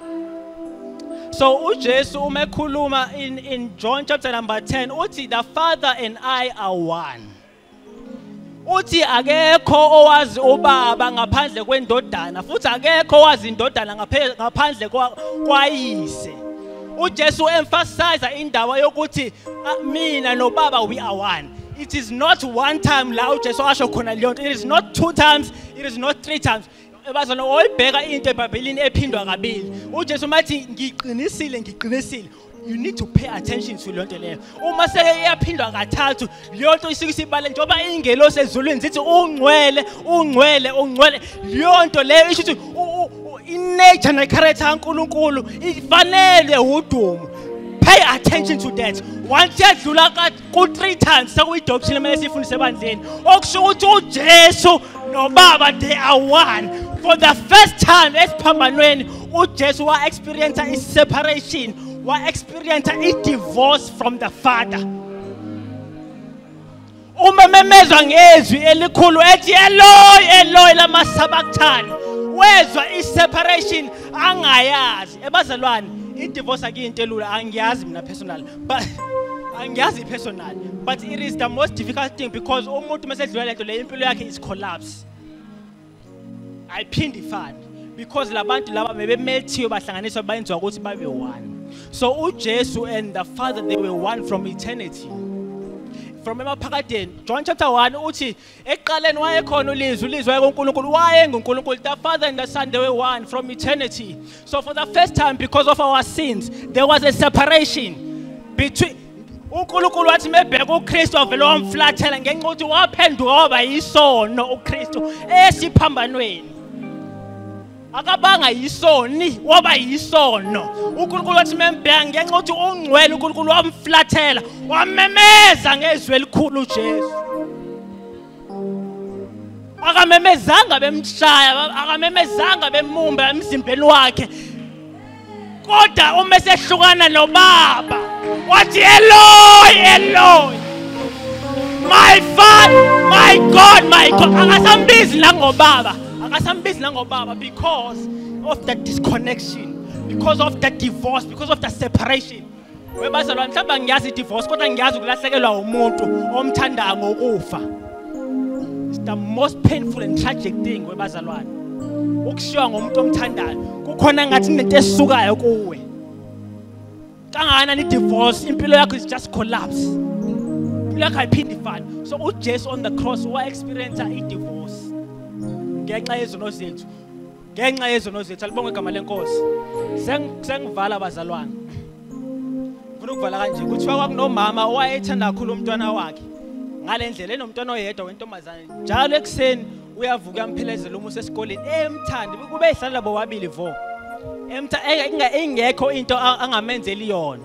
So uJesu uma ekhuluma in in John chapter number ten uthi the Father and I are one. Uthi akekho owazi ubaba ngaphandle kwendodana futhi akekho owazi indodana ngaphandle kwayise. uJesu emphasize indaba yokuthi mina nobaba we are one. It is not one time la uJesu asho khona leyo nto. It is not two times, it is not three times. Ebazana oyibheka into eBhayibhelini ephindwa kabili. uJesu mathi ngiqinisile ngiqinisile. You need to pay attention to lonto leyo. Uma seke yaphindwa kathathu, lonto isike sibale njoba ingelosi ezulwini zithi ungcwele, ungcwele, ungcwele. Lonto leyo isho ukuthi inature necharacter kaNkulunkulu ifanele udumo. Pay attention to that. Once yadlula ku three times sakuyi doctrine manje sifundise ebandleni. Okusho ukuthi uJesu noBaba they are one. For the first time esiphambanweni uJesu wa experience is separation. Wa experience a divorce from the Father. Uma memezwa ngezwi elikhulu ethi Eloi Eloi lama sabachthani wezwa i separation angayazi. Ebazalwane i divorce akuyinto elula angiyazi mina personal but angiyazi personal but it is the most difficult thing because umuntu mesedlula lento le impilo yakhe is collapse. Ayiphindi ifane because labantu laba bebemelthiwe bahlanganiswa bayenziwa ukuthi babe one. So uJesu and the Father they were one from eternity. From emaphakadeni John chapter one uthi eqaleni wayekhona ulizwi ulizwi wayeNkulunkulu wayenguNkulunkulu. The Father and the Son they were one from eternity. So for the first time because of our sins there was a separation between uNkulunkulu wathi mebheka uKristu avele wamflathela ngenxa ukuthi waphenduka waba yisono uKristu esiphambanweni. Akabanga yisoni waba yisono. uNkulunkulu wathi membheka ngenxa ukuthi ungcwele uNkulunkulu wamflathela wamemeza ngezwi elikhulu uJesu. Akamemezanga bemshaya akamemezanga bemumba emzimbeni wakhe. Kodwa uma sehlukana noBaba wathi Eloi Eloi my Father my God my God akasambizi la ngobaba akasambizi la ngobaba because of the disconnection because of the divorce because of the separation. Webazalwane mhlawumbe ngiyazi divorce kodwa ngiyazi ukulahlekelwa umuntu omthandayo ngokufa. It's the most painful and tragic thing webazalwane. Ukushiwa ngomuntu omthandayo kukhona ngathi into esukayo kuwe. Kangana ni divorce impilo yakho is just collapse. Impilo yakho ayiphindi ifane. So uJesu on the cross wa experience a divorce. Ngenxa yezono zethu. Ngenxa yezono zethu alibonge igama lenkosi. Sengivala abazalwane. Ngifuna ukuvala kanje ukuthi kwakunomama owayethanda kakhulu umntwana wakhe. Ngalendlela enomntwana oyedwa wentombazane. Njalo ekseni uyavuka yamphelezela uma usesikoleni emthandi kube ehlala bobabili vo. Emtha engekho into angamenzeli yona.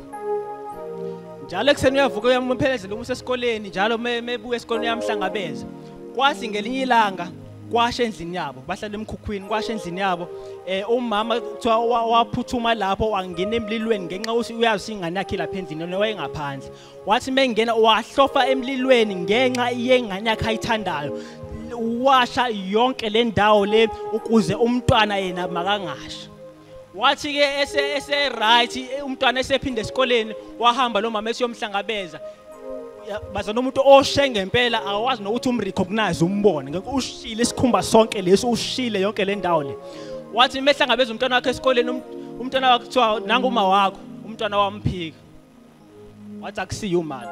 Njalo ekseni uyavuka uyamphelezela uma usesikoleni njalo mebuya esikoleni yamhlangabeza. Kwasi ngelinye ilanga kwashe endlini yabo bahlala emkhukhwini kwashe endlini yabo eh umama kuthiwa waphuthuma lapho wangena emlilweni ngenxa ukuthi uyazi ingane yakhe lapha endlini wayengaphandle wathi mengena wahlofa emlilweni ngenxa yengane yakhe ayithandayo washa yonke le ndawo le ukuze umntwana yena makangasha. Wathi ke ese ese right umntwana esephinda esikoleni wahamba lo mama esiyomhlangabeza baza nomuntu oshe ngempela awazi nokuthi umrecognize umbone ngeke ushile isikhumba sonke leso ushile yonke le ndawo le. Wathi mehlangabeza umntwana wakhe esikoleni umntwana wakhe kuthiwa nanga uma wakho umntwana wamphika. Wathi akusiyo umali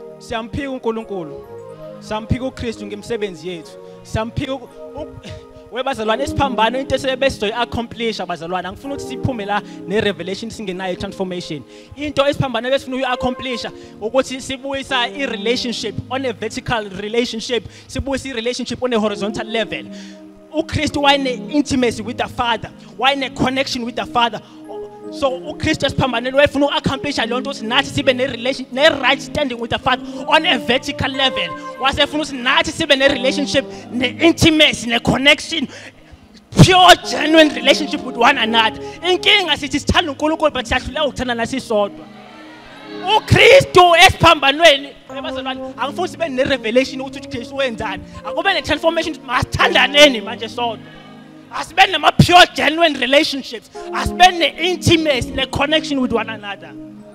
siyamphika uNkulunkulu samphika uKristu ngemsebenzi yethu samphika Webazalwane isiphambano into esebesizoyi accomplish abazalwane angifuni ukuthi siphume la ne revelation singenayo transformation. Into esiphambano ebesifuna uyi accomplish ukuthi sibuyisa I relationship on a vertical relationship, sibuyisa I relationship on a horizontal level. uKristu wayene intimacy with the Father, wayene connection with the Father. So uKristu esiphambanweni wayefuna uaccomplish lonto ukuthi nathi sibe ne relation ne right standing with the Father on a vertical level. Wasefuna ukuthi nathi sibe ne relationship ne intimacy ne connection, pure genuine relationship with one another. Inkinga sithi sithanda uNkulunkulu but siyahluleka ukuthanda nasisodwa. uKristu esiphambanweni ebazalwane angifuni sibe ne revelation ukuthi uKristu wenzani. Akube ne transformation masithandaneni manje sodwa. Asibe nama pure genuine relationships, asibe ne intimacy ne connection with one another.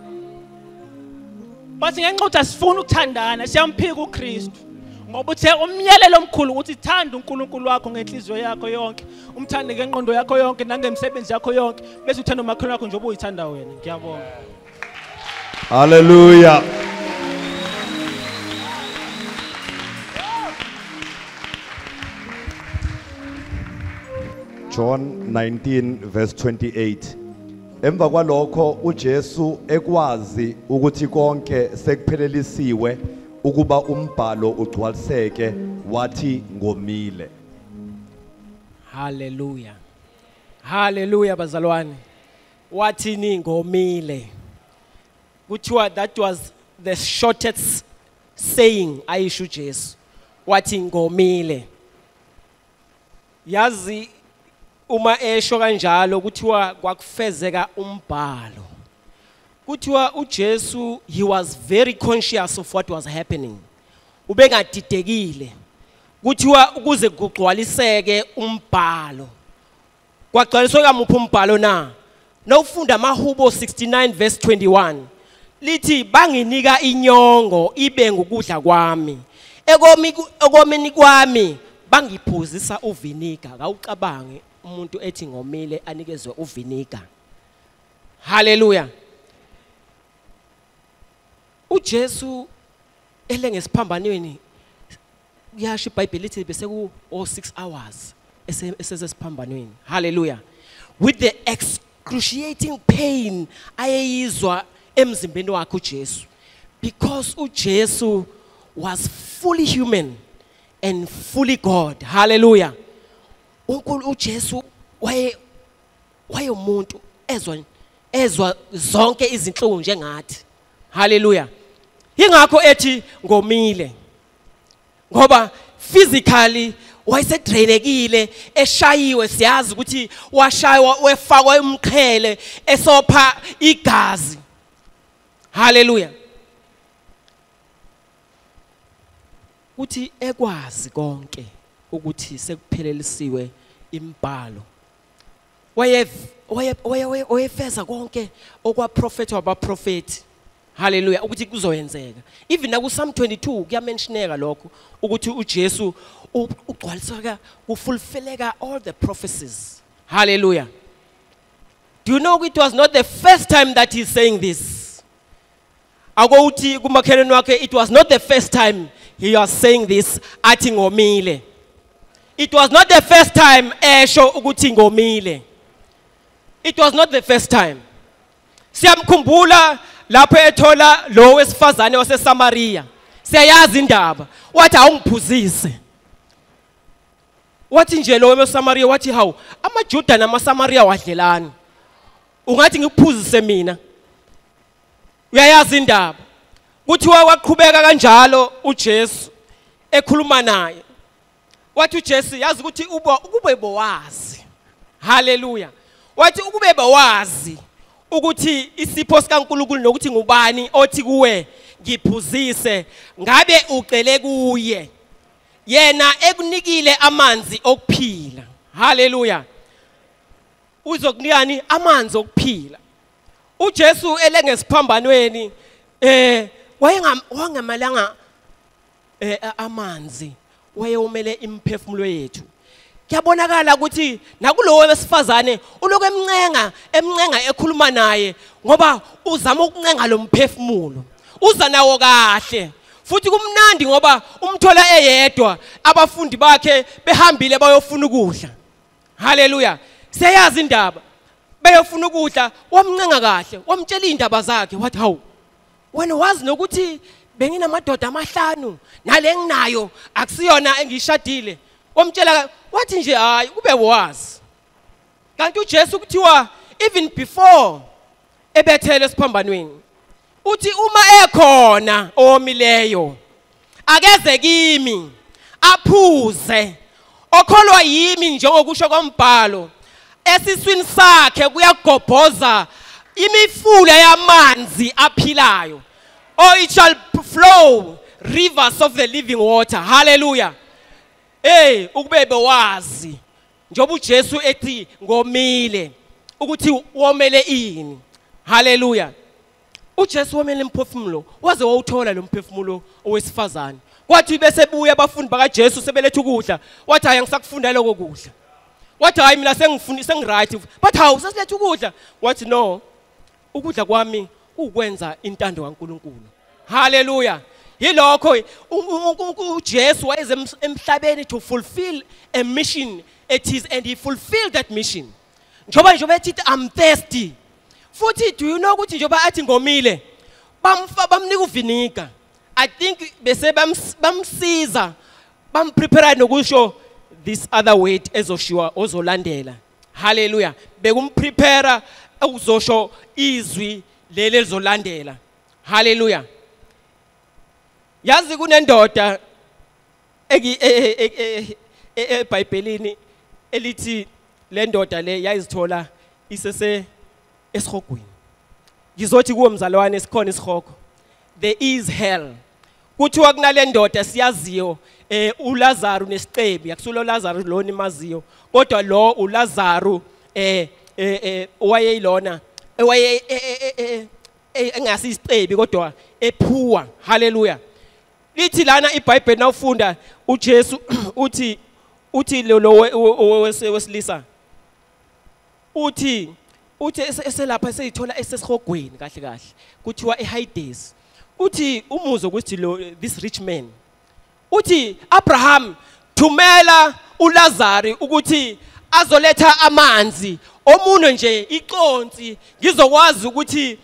But ngenxa ukuthi asifuna ukuthandana siyamphika uKristu. Ngoba uthe umyalelo omkhulu ukuthi thanda uNkulunkulu wakho ngenhliziyo yakho yonke, umthande ngenqondo yakho yonke nangemsebenzi yakho yonke, bese uthanda umakhelwane wakho njengoba uyithanda wena. Ngiyabonga. Hallelujah. John nineteen verse twenty-eight. Emva kwalokho uJesu ekwazi ukuthi konke sekuphelelisiwe ukuba umbhalo ugcwaliseke wathi ngomile. Hallelujah. Hallelujah bazalwane. Wathi ni ngomile. Kuthiwa that was the shortest saying ayisho Jesu. Wathi ngomile. Yazi uma esho kanjalo kuthiwa kwakufezeka umbhalo. Kuthiwa uJesu he was very conscious of what was happening. Ubengadidekile. Kuthiwa ukuze kugcwaliseke umbhalo. Kwagcwaliswa kamuphi umbhalo na? Nawufunda amaHubo sixty-nine verse twenty-one. Lithi banginika inyongo ibe ngokudla kwami. Ekomi ekomeni kwami bangiphuzisa uvinika. Kawucabange umuntu ethi ngomile anikezwe uvinika. Hallelujah. uJesu elenge siphambanweni kuyasho iBhayibheli lithi bese ku oh six hours esesiphambanweni. Hallelujah. With the excruciating pain ayeyizwa emzimbeni wakhe uJesu, because uJesu was fully human and fully God. Hallelujah. Unkulu uJesu waye waye umuntu ezwa ezwa zonke izinhlungu njengathi. Hallelujah. Yingakho ethi ngomile. Ngoba physically wayesedrainekile, eshayiwe, siyazi ukuthi washaywa wefakwa umqhele esopha igazi. Hallelujah. Uthi ekwazi konke ukuthi sekuphelelisiwe imbhalo. Waye waye wayefeza konke okwa prophet wabaprofeti. Hallelujah. Ukuthi kuzoyenzeka. Even na ku Psalm twenty-two kuyamentioneka lokho ukuthi uJesu ugcwaliseka kufulfilleka all the prophecies. Hallelujah. Do you know it was not the first time that he's saying this? Akouthi kumakhelwane wakhe, it was not the first time he was saying this athi ngomile. It was not the first time esho ukuthi ngomile. It was not the first time. Siyamkhumbula lapho ethola lo wesifazane waseSamaria. Siyayazi indaba. Wathi awungiphuzise. Wathi nje lo weSamaria wathi hawu amaJuda namaSamaria wadlelana. Ungathi ngikuphuzise mina. Uyayazi indaba. Kuthiwa waqhubeka kanjalo uJesu ekhuluma naye. Wathi uJesu yazi ukuthi ukube bowazi. Hallelujah. Wathi ukube bowazi ukuthi isipho sikaNkulunkulu nokuthi ngubani othi kuwe ngiphuzise, ngabe ucele kuye yena ekunikile amanzi okuphila. Hallelujah. Uzokunikani amanzi okuphila. uJesu elengesiphambanweni eh wayengamalanga eh amanzi, wayewomele imphefumulo yethu. Kuyabonakala ukuthi nakulowo wesifazane uloku emncenga emncenga ekhuluma naye ngoba uzama ukuncenga lo mphefumulo. Uza nawo kahle futhi kumnandi ngoba umthola eyedwa abafundi bakhe behambile bayofuna ukudla. Hallelujah. Siyayazi indaba. Bayofuna ukudla, wamncenga kahle, wamtshela indaba zakhe, wathi hawu. Wena wazi nokuthi benginamadoda amahlanu nale nginayo akusiyona engishadile. Wamtshela wathi nje hayi kube wazi. Kanti uJesu kuthiwa even before ebethele esiphambanweni uthi uma ekhona omileyo akeze kimi aphuze okholwa yimi njengokusho kombhalo esiswini sakhe kuyagobhoza imifula yamanzi aphilayo. Oh, it shall flow rivers of the living water. Hallelujah. Hey, ukube bewazi njoba uJesu ethi ngomile ukuthi womele ini. Hallelujah. uJesu womele imphefumulo waze wawuthola lo mphefumulo owesifazane. Kwathi bese buya abafundi bakaJesu sebelethe ukudla. Wathi hayi ngisakufunda lokho kudla. Wathi hayi mina sengifunda sengiright. But how sasilethe ukudla? Wathi no. Ukudla kwami ukwenza intando kaNkuluNkulu. Hallelujah. Yilokho uJesu wayeze emhlabeni to fulfill a mission it is and he fulfilled that mission. Njoba njoba ethi I'm thirsty. Futhi do you know ukuthi njoba athi ngomile bamfa bamnika uvinika. I think bese bamsiza bamprepare nokusho this other weight ezoshiwa ozolandela. Hallelujah. Bekumprepare uzosho izwi leli lizolandela. Hallelujah. Yazi kunendoda eki eBhayibhelini elithi le ndoda le yayizithola isese esihogweni. Ngizothi kuwo mzalwane sikhona isihogo. There is hell. Kuthiwa kunale ndoda siyaziyo eh uLazaro nesicebi akusulo Lazaro lo nimaziyo kodwa lo uLazaro eh eh wayeyilona waye engasi isicebi kodwa ephuwa. Hallelujah. Lithi lana iBhayibheli nawufunda uJesu uthi uthi lo wesilisa uthi uthi eselapha eseyithola esesihogweni kahle kahle kuthiwa eHades. Uthi umuzo ukuthi lo this rich man uthi Abraham thumela uLazaro ukuthi azoletha amanzi omunye nje iqonsi ngizokwazi ukuthi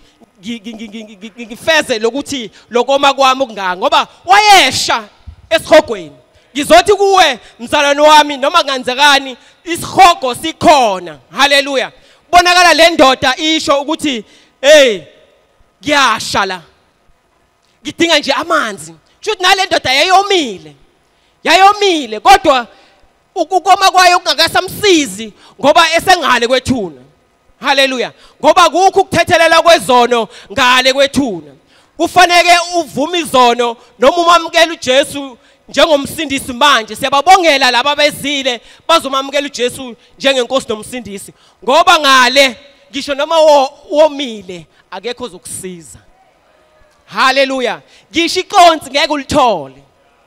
ngifeze lokuthi lokoma kwami okunganga ngoba wayesha esihogweni. Ngizothi kuwe mzalwane wami noma kungenzekani isihogo sikhona. Hallelujah. Bonakala le ndoda isho ukuthi hey ngiyasha la ngidinga nje amanzi. Shuthi nale ndoda yayomile yayomile kodwa ukukoma kwayo kungakasamsizi ngoba esengale kwethuna. Hallelujah. Ngoba kukho ukuthethelela kwezono ngale kwethuna. Kufanele uvume izono noma umamukela uJesu njengomsindisi manje. Siyababongela laba bezile bazomamukela uJesu njengenkosi nomsindisi. Ngoba ngale ngisho noma womile akekho ozokusiza. Hallelujah. Ngisho iqonsi ngeke ulithole.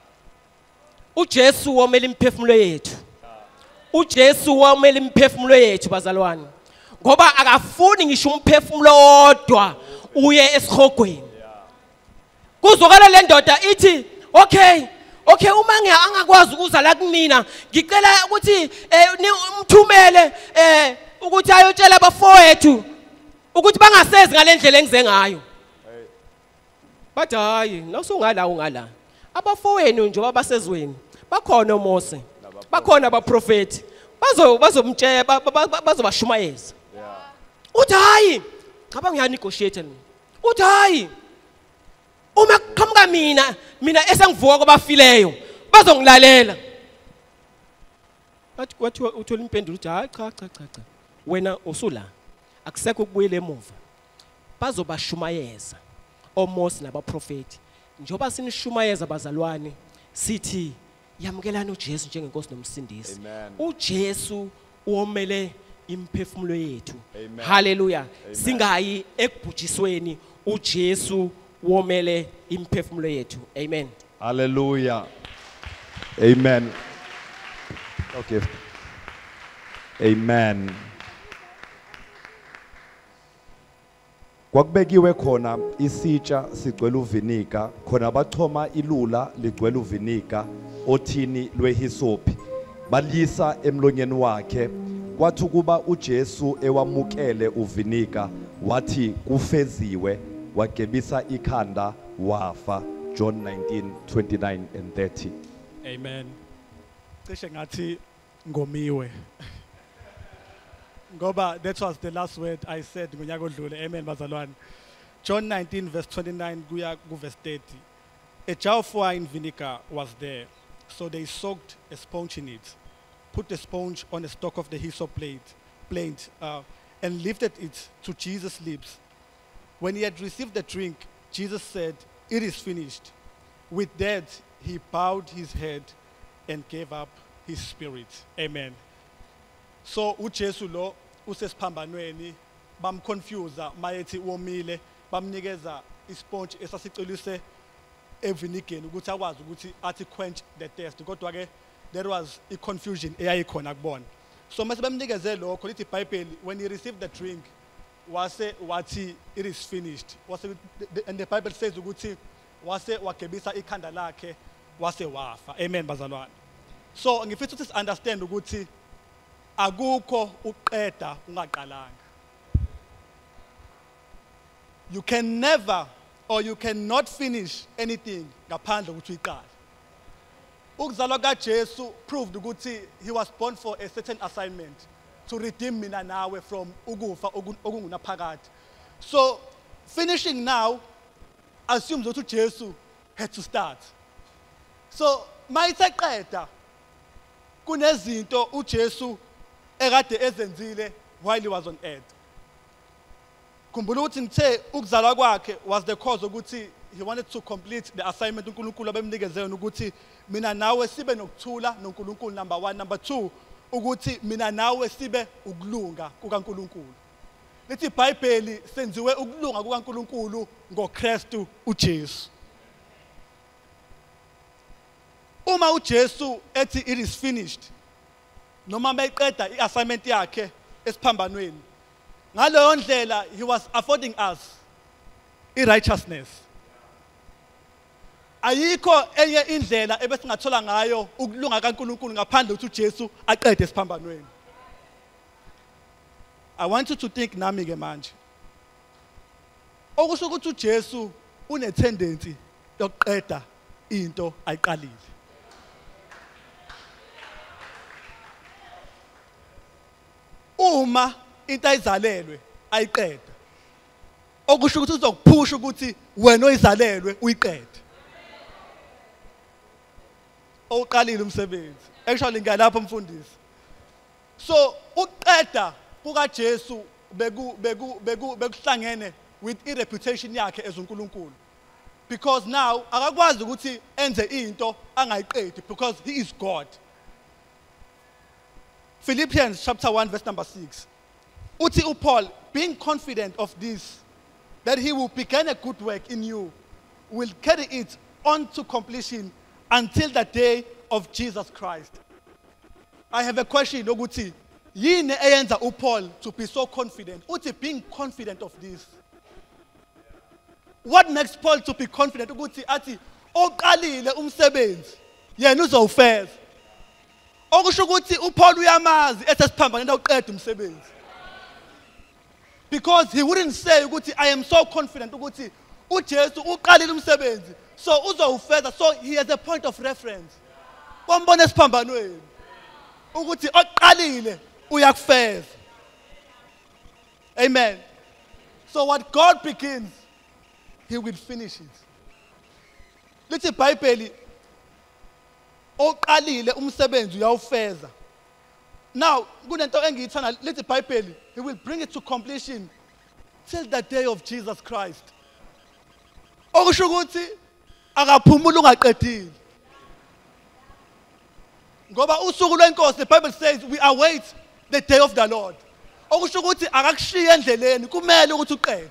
uJesu womela imphefumulo yethu. uJesu womela imphefumulo yethu bazalwane. Ngoba akafuni ngisho umphefumulo wodwa uye esihogweni. Kuzokala le ndoda ithi okay okay uma ngiyangakwazi ukuza la kumina ngicela ukuthi umthumele eh ukuthi ayotshela abafowethu ukuthi bangasezi ngalendlela engize ngayo. Bathi hayi nosungala ungala abafowenu njengoba basezweni bakhona uMose bakhona abaprofeti bazo bazomtshela bazobashumayeza. Uthi hayi ngaba ngiya negotiate mina. Uthi hayi uma qhamuka mina mina esengivuka kwabafileyo bazongilalela. Bathi kwathiwa uthola impendulo uthi hayi cha cha cha cha wena usula akusekho ukubuyela emuva bazobashumayeza oMose nabaprofeti. Njoba sinishumayeza bazalwane sithi yamukelana uJesu njengenkosi nomsindisi. uJesu womele imphefumulo yethu. Hallelujah. Singayi ekubhujisweni uJesu womele imphefumulo yethu. Amen. Hallelujah. Amen. Okay. Amen. kwakubekiwe khona isitsha sigcwele uvinika khona bachoma ilula ligcwele uvinika othini lwehisopi balisa emlonyeni wakhe kwathi kuba uJesu ewamukele uvinika wathi kufeziwe wagebisa ikhanda wafa. John nineteen twenty-nine and thirty. Amen. Cishe ngathi ngomiwe. Ngoba that was the last word I said ngonyaka odlule. Amen bazalwane. John nineteen verse twenty-nine kuya ku verse thirty. A jar of wine vinegar was there, so they soaked a sponge in it, put the sponge on the stalk of the hyssop plate, plant, uh, and lifted it to Jesus' lips. When he had received the drink, Jesus said, "It is finished." With that, he bowed his head and gave up his spirit. Amen. So uJesu lo usesiphambanweni bamconfuse mayethi womile bamnikeza isponge esasicolise evinigeni ukuthi akwazi ukuthi athi quench the thirst kodwa ke there was a confusion eyayikhona kubona. So mase bamnikeze lokho lithi iBhayibheli when he received the drink wase wathi it is finished. Wase and the Bible says ukuthi wase wagebisa ikhanda lakhe wase wafa. Amen bazalwane. So ngifisa ukuthi understand ukuthi akukho uqeda ungaqalanga. You can never or you cannot finish anything ngaphandle ukuthi uyiqale. Ukuzalwa kaJesu proved ukuthi he was born for a certain assignment to redeem mina nawe from ukufa okungunaphakade. So finishing now assumes ukuthi uJesu had to start. So mayiseqeda kunezinto uJesu ekade ezenzile while he was on earth. Khumbula ukuthi ngithe ukuzalwa kwakhe was the cause ukuthi he wanted to complete the assignment uNkulunkulu abemnikezele ukuthi mina nawe sibe nokuthula noNkulunkulu. Number one. Number two, ukuthi mina nawe sibe ukulunga kukaNkulunkulu. Lithi iBhayibheli senziwe ukulunga kukaNkulunkulu ngoKristu uJesu. Uma uJesu ethi it is finished, noma mayiqeda iassignment yakhe esiphambanweni, ngaleyo ndlela he was affording us irighteousness. Ayikho enye indlela ebesingathola ngayo ukulunga kaNkulunkulu ngaphandle ukuthi uJesu aqede esiphambanweni. I want you to think nami ke manje. Okusho ukuthi uJesu une tendency yokuqeda into ayiqalile. Uma into ayizalelwe ayiqeda, okusho ukuthi uzokuphusha ukuthi wena oyizalelwe uyiqede. Oqalile umsebenzi. Actually ngalapha umfundisi. So uqeda kukaJesu beku beku beku bekuhlangene with i-reputation yakhe ezonkulunkulu. Because now akakwazi ukuthi enze into angayiqedi because he is God. Philippians chapter one verse number six. Uthi uPaul, being confident of this, that he will begin a good work in you, will carry it on to completion until the day of Jesus Christ. I have a question, Oguti. Yini eyenza uPaul to be so confident? Uthi being confident of this. What makes Paul to be confident? Uguti athi oqalile umsebenzi yena uzowufeza. Okusho ukuthi uPaul uyamazi esesiphambana uqeda umsebenzi. Because he wouldn't say ukuthi I am so confident ukuthi uJesu uqalile umsebenzi so uzowufeza, so he has a point of reference. Wambona esiphambanweni ukuthi oqalile uyakufeza. Amen. So what God begins, he will finish it. Lithi iBhayibheli oqalile umsebenzi uyawufeza. Now kunento engiyithanda lithi iBhayibheli, he will bring it to completion till the day of Jesus Christ. Okusho ukuthi akaphumula ungaqedile. Ngoba usuku lwenkosi, the Bible says we await the day of the Lord. Okusho ukuthi akakushiye endleleni, kumele ukuthi uqede.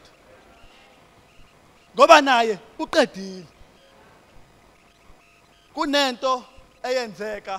Ngoba naye uqedile. Kunento eyenzeka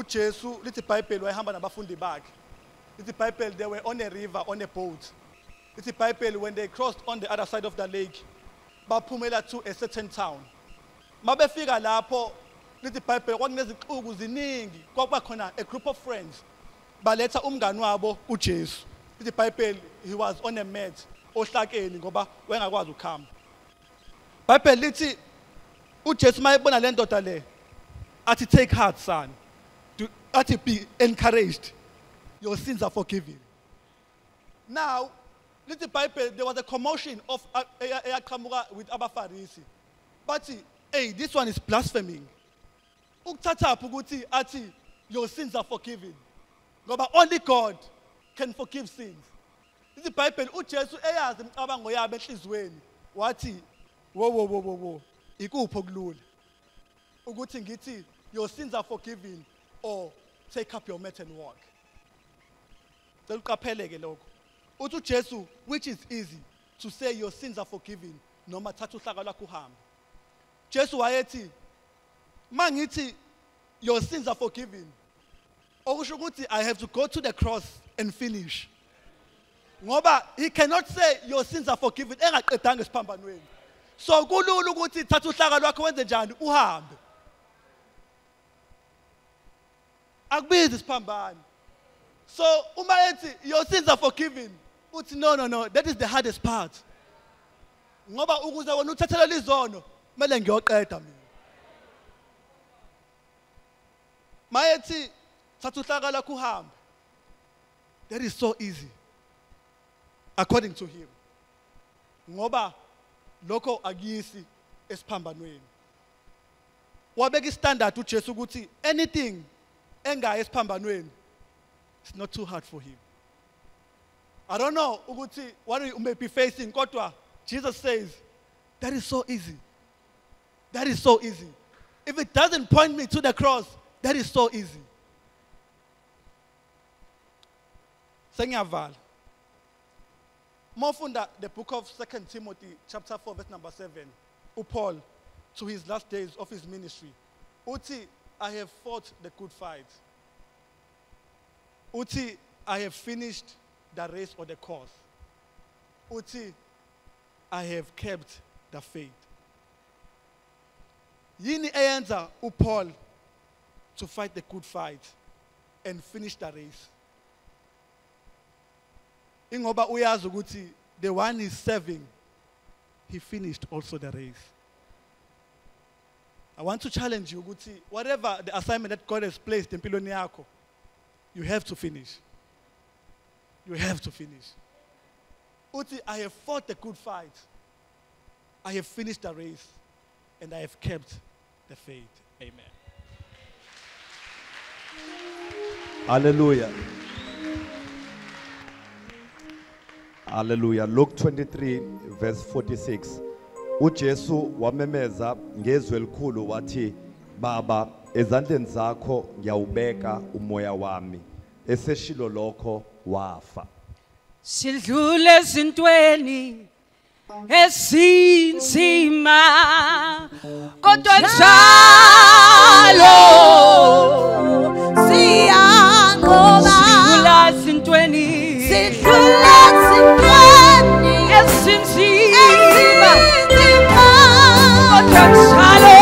uJesu lithi iBhayibheli wayehamba nabafundi bakhe. Lithi iBhayibheli they were on a river on a boat. It's the Bible when they crossed on the other side of the lake, baphumela to a certain town. Mabefika lapho, lithi Bible kwakunezixuku ziningi, kwakubakhona a group of friends. Baletha umngani wabo uJesu. Lithi Bible he was on a mat ohlakeni ngoba wengakwazi ukuhamba. Bible lithi uJesu mayebona le ndoda le athi take heart son. To athi be encouraged. Your sins are forgiven. Now, little Bible, there was a commotion of Eyakamuga with Abba Farisi. But hey, this one is blaspheming. Uktata puguti ati, your sins are forgiven. But only God can forgive sins. Little Bible, uJesu eyaz imicabango yabo enhlizweni. Wathi, wo wo wo wo wo. Ikupho kulula. Ukuthi ngithi, your sins are forgiven or take up your mat and walk. Uqapheleke lokho. Uthi uJesu, which is easy to say your sins are forgiven noma thatha uhlaka lwakho uhambe. Jesu wayethi mangithi your sins are forgiven. Okusho ukuthi I have to go to the cross and finish. Ngoba he cannot say your sins are forgiven engaqedanga esiphambanweni. So kulula ukuthi thatha uhlaka lwakho wenze njani uhambe. Akubizi isiphambano. So umayethi your sins are forgiven. Uthi no no no, that is the hardest part. Ngoba ukuze wona uthathele lizono kumele ngiyoqeda mina. Mayethi thatha uhlaka lakho uhambe. That is so easy. According to him. Ngoba lokho akuyisi esiphambanweni. Wabeka istandard uJesu ukuthi anything engayi esiphambanweni, it's not too hard for him. I don't know ukuthi what you may be facing, kodwa Jesus says that is so easy. That is so easy. If it doesn't point me to the cross, that is so easy. Sengiyavala. Mofunda the book of Second Timothy chapter four verse number seven. uPaul to his last days of his ministry. Uthi I have fought the good fight. Uthi I have finished the race or the course. Uthi I have kept the faith. Yini eyenza uPaul to fight the good fight and finish the race. Ingoba uyazi ukuthi the one is serving, he finished also the race. I want to challenge you ukuthi whatever the assignment that God has placed in empilweni yakho, you have to finish. You have to finish. Uthi I have fought the good fight. I have finished the race and I have kept the faith. Amen. Hallelujah. Hallelujah. Luke twenty-three verse forty-six. uJesu wamemeza ngezwi elikhulu wathi, Baba, ezandleni zakho ngiyawubeka umoya wami. Eseshilo lokho wafa. Sidlule ezintweni ezinzima kodwa njalo siyanqoba. Sidlula ezintweni sidlula ezintweni ezinzima kodwa njalo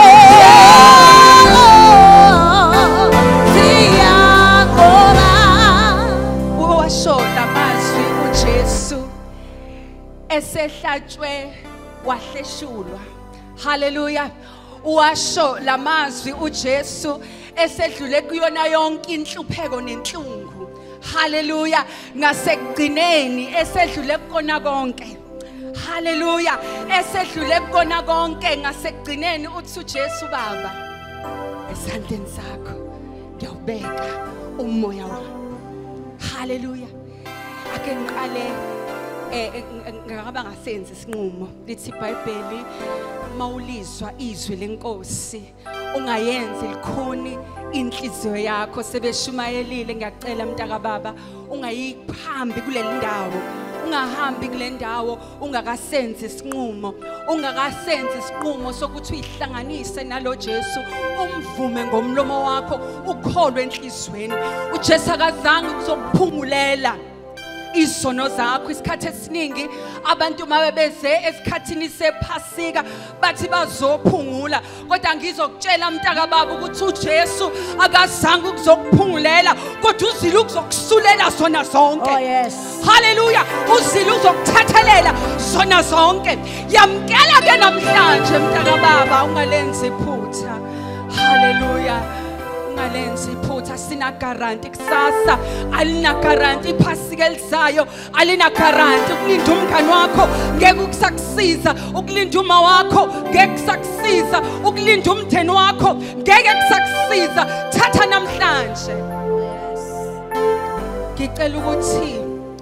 siyanqoba. Uwashola amazwi uJesu esehlatshwe wahleshulwa. Hallelujah. Uwasho lamazwi uJesu esedlule kuyona yonke inhlupheko nenhlungu. Hallelujah. Ngasekugcineni esedlule kona konke. Hallelujah. Esedlule kona konke ngasekugcineni uthi uJesu, Baba, esandleni zakho ngiyawubeka umoya wami. Hallelujah. Ake ngiqale eh ngakaba ngasenzi isinqumo. Lithi iBhayibheli mawulizwa izwi lenkosi ungayenzi likhuni inhliziyo yakho sebeshumayelile. Ngiyacela mntaka baba ungayiphambi kuleli ndawo, ungahambi kule ndawo ungakasenzi isinqumo, ungakasenzi isinqumo sokuthi uyihlanganise nalo Jesu, umvume ngomlomo wakho, ukholwe enhlizweni. uJesu akazange ukuzokuphungulela izono zakho. Isikhathi esiningi abantu mabebeze esikhathini sephasika bathi bazophungula, kodwa ngizokutshela mntaka baba ukuthi uJesu akazange ukuzokuphungulela kodwa uzile ukuzokusulela zona zonke. Oh yes. Hallelujah. Uzile uzokuthathelela zona zonke. Yamkela ke namhlanje mntaka baba, ungalenzi iphutha. Hallelujah. Ungalenzi iphutha. Sina guarantee kusasa, alina guarantee iphasika elizayo, alina guarantee ukulinda umngani wakho ngeke ukusakusiza, ukulinda uma wakho ngeke kusakusiza, ukulinda umtheni wakho ngeke kusakusiza. Thatha namhlanje. Ngicela ukuthi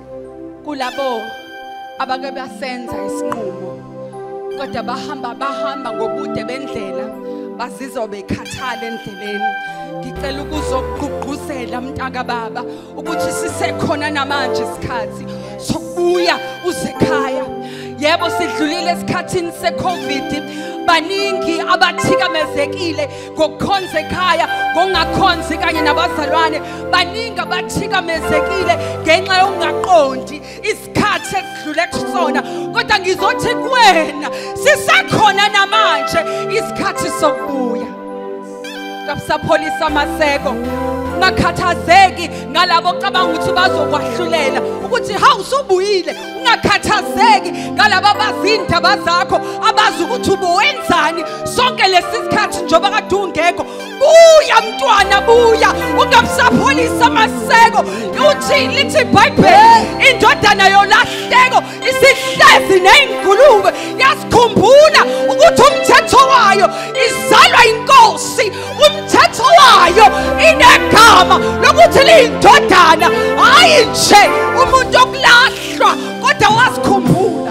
kulabo abake basenza isinqumo kodwa bahamba bahamba ngobude bendlela bazizwa bekhathala endleleni, ngicela ukuzogqugquzela mntaka baba ukuthi sisekhona namanje isikhathi sokubuya usekhaya. Yebo sidlulile esikhathini seCovid, baningi abathikamezekile ngokukhonza ekhaya, ngokungakhonzi kanye nabazalwane, baningi abathikamezekile ngenxa yokungaqondi isikhathi esidlule kusona, kodwa ngizothi kuwena sisekhona namanje isikhathi sokubuya. Kapsapholisa amaseko, ungakhathazeki ngalabo ocabanga ukuthi bazokwahlulela ukuthi hawu usubuyile, ungakhathazeki ngalabo abazindaba zakho abazi ukuthi ubowenzani sonke lesisikhathi njoba kade ungekho. Buya mntwana, buya, ungabusapholisa amaseko. Uthi lithi iBhayibheli indodana yolahleko isihlezi nezingulube yasikhumbula ukuthi umthetho wayo izalwa inkosi, umthetho wayo inegama lokuthi liyindodana, hayi nje umuntu okulahlwa kodwa wasikhumbula.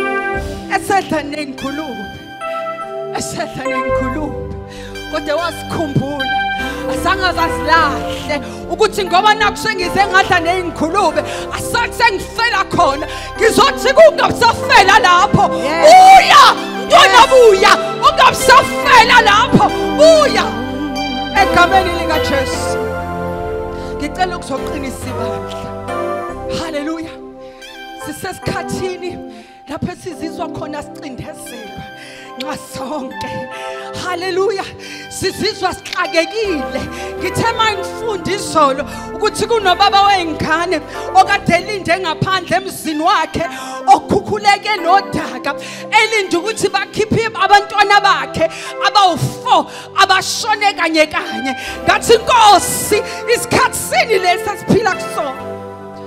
Esedla nezingulube, esedla nezingulube kodwa wasikhumbula. Asanga zasilahle ukuthi ngoba nakusengize ngadla nezingulube asakusengifela khona, ngizothi kungabusafela lapho. Buya mntwana, buya, ungabusafela lapho. Buya egameni likaJesu. Ngicela ukuzoqinisa ibandla. Haleluya. Sisesikhathini lapho sizizwa khona sicindezelwa ngasonke. Haleluya. Sizizwa sixakekile. Ngithe mangifunda izolo ukuthi kunobaba wengane okade elinde ngaphandle emzini wakhe okhukhuleke nodaka elinde ukuthi bakhiphe abantwana bakhe abawu four abashone kanye kanye. Ngathi Nkosi, isikhathi sini lesi siphila kusona?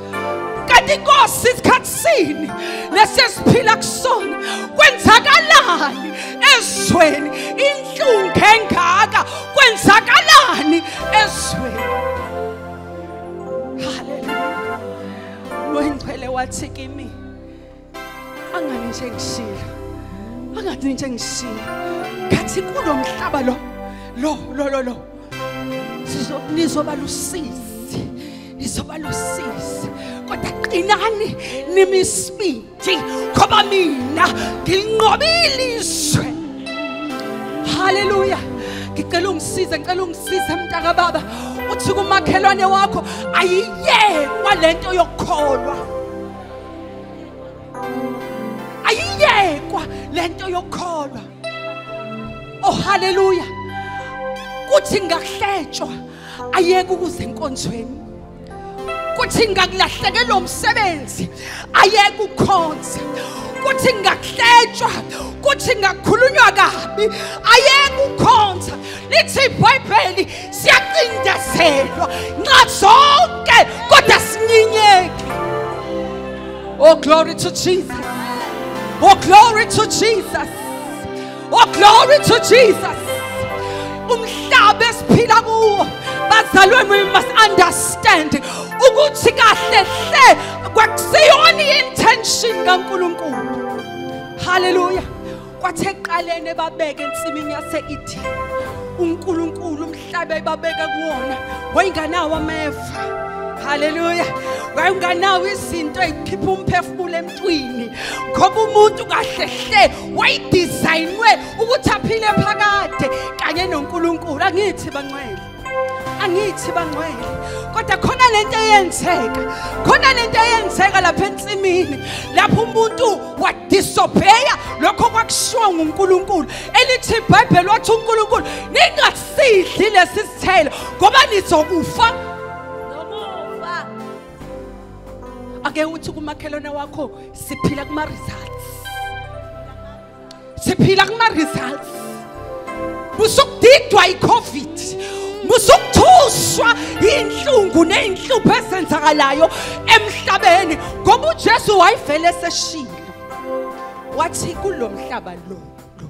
Kanti Nkosi, isikhathi sini lesi siphila kusona? Kwenzakalani ezweni? Inhlungu engaka kwenzakalani ezweni? Haleluya. Loyingcwele wathi kimi, angani nje ngishila, angani nje ngishila, ngathi kulo mhlaba lo lo lo lo lo sizoba lusizi, nizoba lusizi, kodwa qinani nimisibindi ngoba mina ngilinqobile izwe. Haleluya. Ngicela ungisize, ngicela ungisize mntaka baba, uthi kumakhelwane wakho ayiyekwa lento yokukholwa, ayiyekwa lento yokukholwa. Oh haleluya. Kuthi ngakhlejwa ayeke ukuze enkonzweni, kuthi ngakulahlekela umsebenzi ayeke ukukhonza, kuthi ngakhlejwa, kuthi ngakhulunywa kabi ayeke ukukhonza. Lithi iBhayibheli siyacindezelwa nxa zonke kodwa sinyinyeke. Oh glory to Jesus, oh glory to Jesus, oh glory to Jesus. Umhlaba esiphila kuwo bazalwane, we must understand ukuthi kahle hle kwakusiyona intention kaNkulunkulu. Haleluya. Kwathe eqaleni babeke ensimini yase-Eden, uNkulunkulu umhlaba ebabeka kuwona wayenganawo ameva. Haleluya. Wayenganawo izinto ezikhipha umphefumulo emntwini ngoba umuntu kahle hle wayidesignwe ukuthi aphile phakade kanye noNkulunkulu. Angithi bangcwele, angithi bangcwele kodwa khona lento eyenzeka khona lento eyenzeka lapha ensimini lapho umuntu wa disobey lokho kwakushiwa nguNkulunkulu elithi iBhayibheli wathi uNkulunkulu ningasidli lesithelo ngoba nizokufa nokufa. Ake uthi kumakhelwane wakho siphila kuma results siphila kuma results musukudidwa iCovid musukuthushwa inhlungu nezinhlupho ezenzakalayo emhlabeni ngoba uJesu wayivele seshilo wathi kulomhlaba lo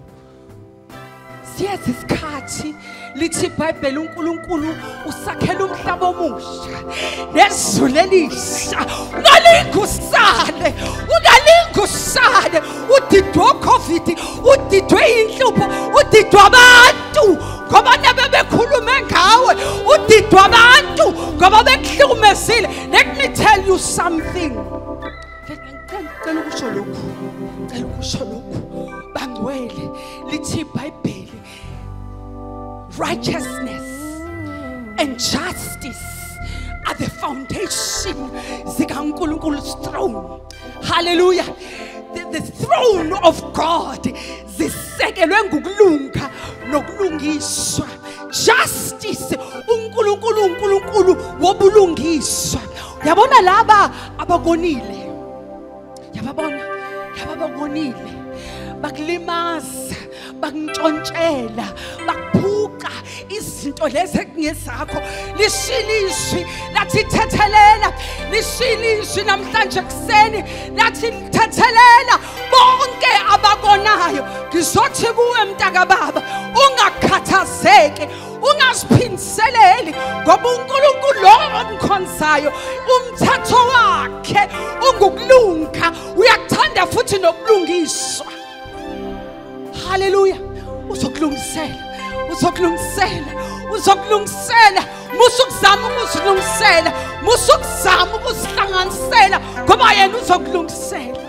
siyazi isikhathi lithi iBhayibheli uNkulunkulu usakhela umhlaba omusha nezulu elisha ungalingusale ungalingusale udidwa uCovid udidwe inhlupho udidwa abantu ngoba nabebekhulume ngawe udidwa abantu ngoba bekuhlukumezile. Let me tell you something. Cela ukusho lokhu cela ukusho lokhu bangcwele lithi iBhayibheli righteousness and justice are the foundation zikaNkulunkulu's throne. Hallelujah. The, the throne of God zisekelwe ngokulunga nokulungiswa. Justice uNkulunkulu uNkulunkulu wobulungiswa. Yabona laba abakonile yababona yababakonile bakulimaza bakuntshontshela bakuphuka izinto lezi ekungezakho lishilizwi lathi thethelela lishilizwi namhlanje kuseni lathi thethelela bonke abakonayo ngizothi kuwe mntaka baba ungakhathazeki ungasiphiniseleli ngoba uNkulunkulu lo omkhonzayo umthetho wakhe ungukulunga uyakuthanda futhi nokulungiswa. Hallelujah. Uzokulungisela uzokulungisela uzokulungisela musukuzama ukuzilungisela musukuzama ukuzihlanganisela ngoba yena uzokulungisela.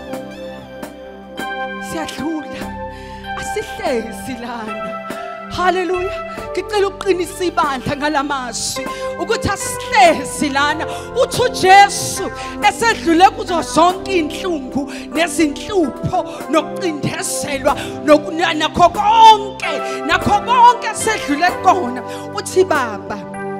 Siyadlula asihlezi lana. Hallelujah. Ngicela uqinisa ibandla ngalamazwi ukuthi asihlezi lana uthi uJesu esedlule kuzo zonke inhlungu nezinhlupho nokucindezelwa nakho konke nakho konke sedlule kona uthi baba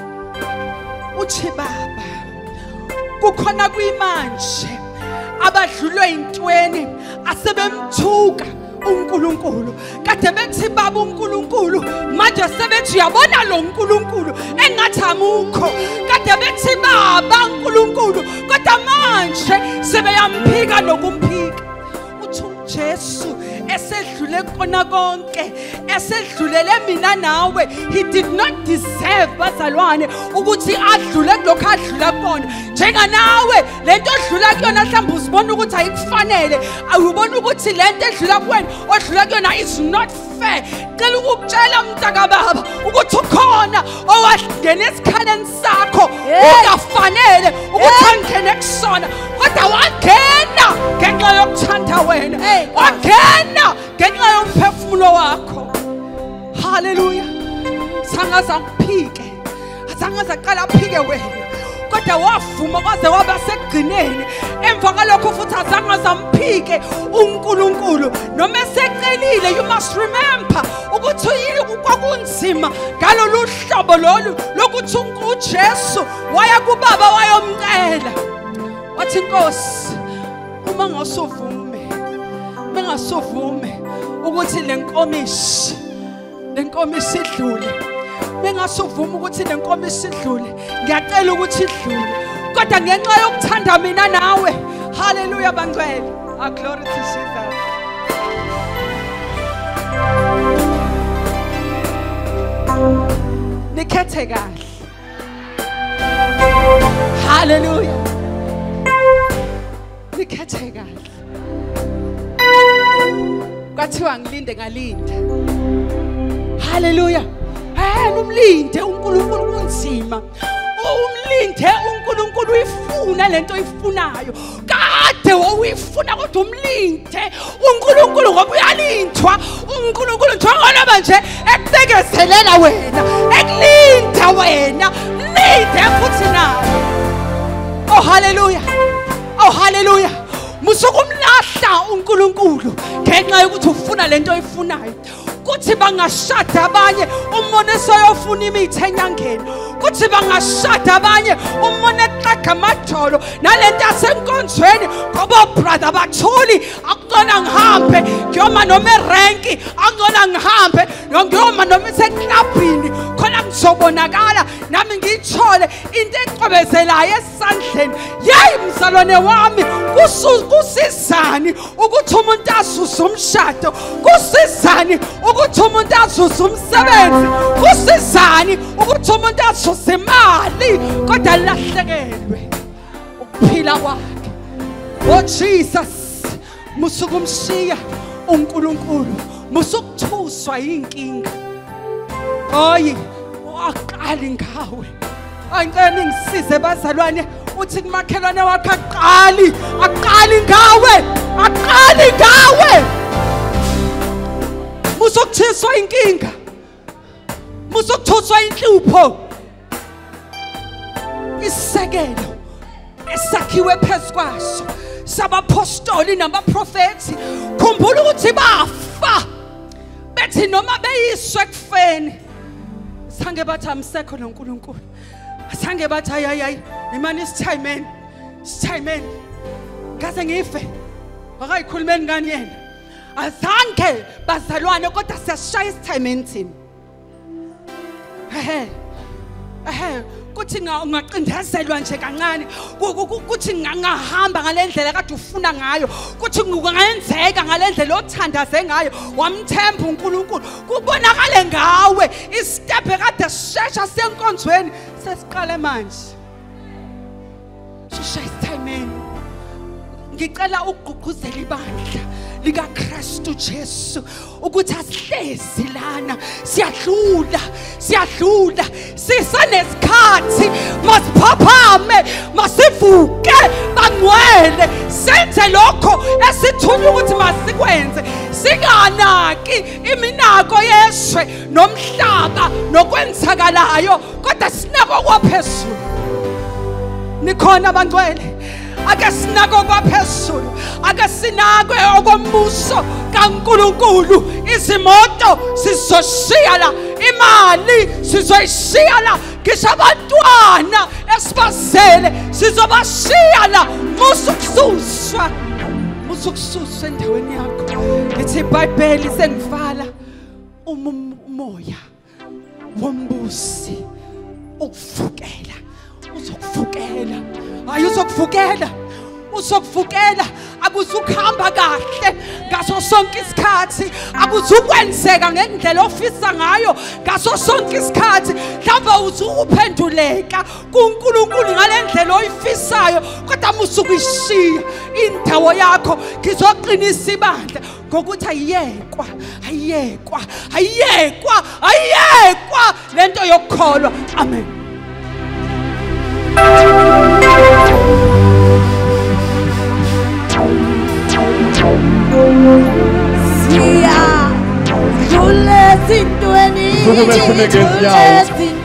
uthi baba kukhona kuyimanje abadlulwe intweni asebemthuka uNkulunkulu kade bethi baba uNkulunkulu manje sebethi uyabona lo uNkulunkulu engathi amukho kade bethi baba uNkulunkulu kodwa manje sebeyamphika nokumphika. Uthi uJesu esedlule kona konke esedlulele mina nawe he did not deserve bazalwane ukuthi adlule kulokho adlula kona njenga nawe lento odlula kuyona mhlawumbe uzibona ukuthi ayikufanele awubona ukuthi lento edlula kuwena odlula kuyona is not fair. Cela ukukutshela mntaka baba ukuthi ukhona owangena esikhaleni sakho ungafanele ukuthi angene kusona kodwa wangena ngenxa yokuthanda wena wangena ngenxa yomphefumulo wakho. Hallelujah. Sangaza ngiphike asangaza qala phike wena kodwa wavuma kwaze waba sekugcineni emva kwalokho futhi azange azamphike uNkulunkulu noma esecelile. You must remember ukuthi yini kwakunzima ngalolu hlobo lolu lokuthi uJesu waya kubaba wayomcela wathi Nkosi uma ngasovume mengasovume ukuthi lenkomishi lenkomishi idlule mengasovuma ukuthi lenkomishi idlule ngiyacela ukuthi idlule kodwa ngenxa yokuthanda mina nawe. Hallelujah bangcwele. A glory to Jesus. Nikhethe kahle. Hallelujah. Nikhethe kahle. Kwathiwa ngilinde ngalinda. Hallelujah. Hey umlinde uNkulunkulu kunzima. Umlinde uNkulunkulu uyifuna lento oyifunayo. Kade wawuyifuna kodwa umlinde uNkulunkulu ngoba uyalindwa uNkulunkulu njengoba manje ekubekezelela wena ekulinda wena uyide futhi nawe. Oh hallelujah. Oh hallelujah. Musukumlahla uNkulunkulu ngenxa yokuthi ufuna lento oyifunayo. Kuthi bangashada abanye umone soyofuna imithi enyangeni. Kuthi bangashada abanye umone eqaga amajolo nalento yasenkonzweni ngoba brother bathuli akuzona ngihambe ngiyoma noma eranki akuzona ngihambe ngiyoma noma eseklabhini khona ngizobonakala nami ngiyithole into ecwebezelayo esandleni. Yayi mzalwane wami kusizani ukuthi umuntu asuse umshado, kusizani ukuthi umuntu asuse umsebenzi, kusizani ukuthi umuntu asuse imali kodwa lahlekelwe ukuphila kwakhe. Oh Jesus, musukumshiya uNkulunkulu, musukuthuswa inkinga. Hayi aqali ngawe. Angicela ngisize bazalwane uthi kumakhelwane wakhe aqali, aqali ngawe, aqali ngawe. Musukuthiswa inkinga, musukuthiswa inhlupho. Isekelo esakhiwe phezu kwaso sabapostoli nabaprofethi, khumbula ukuthi bafa bethi noma beyiswe kufeni. Sange bathi amsekho noNkulunkulu, sange bathi hayi imani isithayimeni, isithayimeni ngaze ngife akayikhulumeni ngani yena. Azange bazalwane kodwa siyashaya isithayimeni thina. Ehe ehe kuthi ungaqindezelwa nje kancane, kuthi ngahamba ngalendlela kade ufuna ngayo, kuthi kungenzeka ngalendlela othandaze ngayo, wamthemba uNkulunkulu, kubonakale ngawe istep ekade sishesha senkonzweni sesiqale manje. Shaya isithayimeni. Ngicela ukugqugquzela ibandla lika Kristu Jesu ukuthi asihlezi lana, siyadlula siyadlula sisanesikhathi, masiphaphame masivuke bangcwele senze lokho esithunywa ukuthi masikwenze, singanaki iminako yeswe nomhlaba nokwenzakalayo kodwa sinako kwaphezulu. Nikhona bangcwele, ake sinako kwaphezulu, ake sinakwe okombuso kaNkulunkulu. Izimoto sizoshiya la, imali sizoyishiya la, ngisho abantwana esibazele sizobashiya la. Musukususwa, musukususwa endaweni yakho. Lithi iBhayibheli sengivala umoya wombusi ukuvukela, uzokuvukela. Hayi uzokuvukela, uzokuvukela. Akuzukuhamba kahle ngaso sonke isikhathi, akuzukwenzeka ngendlela ofisa ngayo ngaso sonke isikhathi. Mhlawumbe uzukuphenduleka kuNkulunkulu ngalendlela oyifisayo kodwa musukuyishiya indawo yakho. Ngizoqinisa ibandla ngokuthi ayekwa, ayekwa, ayekwa, ayekwa lento yokukholwa. Amen. Siya, dule sintweni, dule sintweni.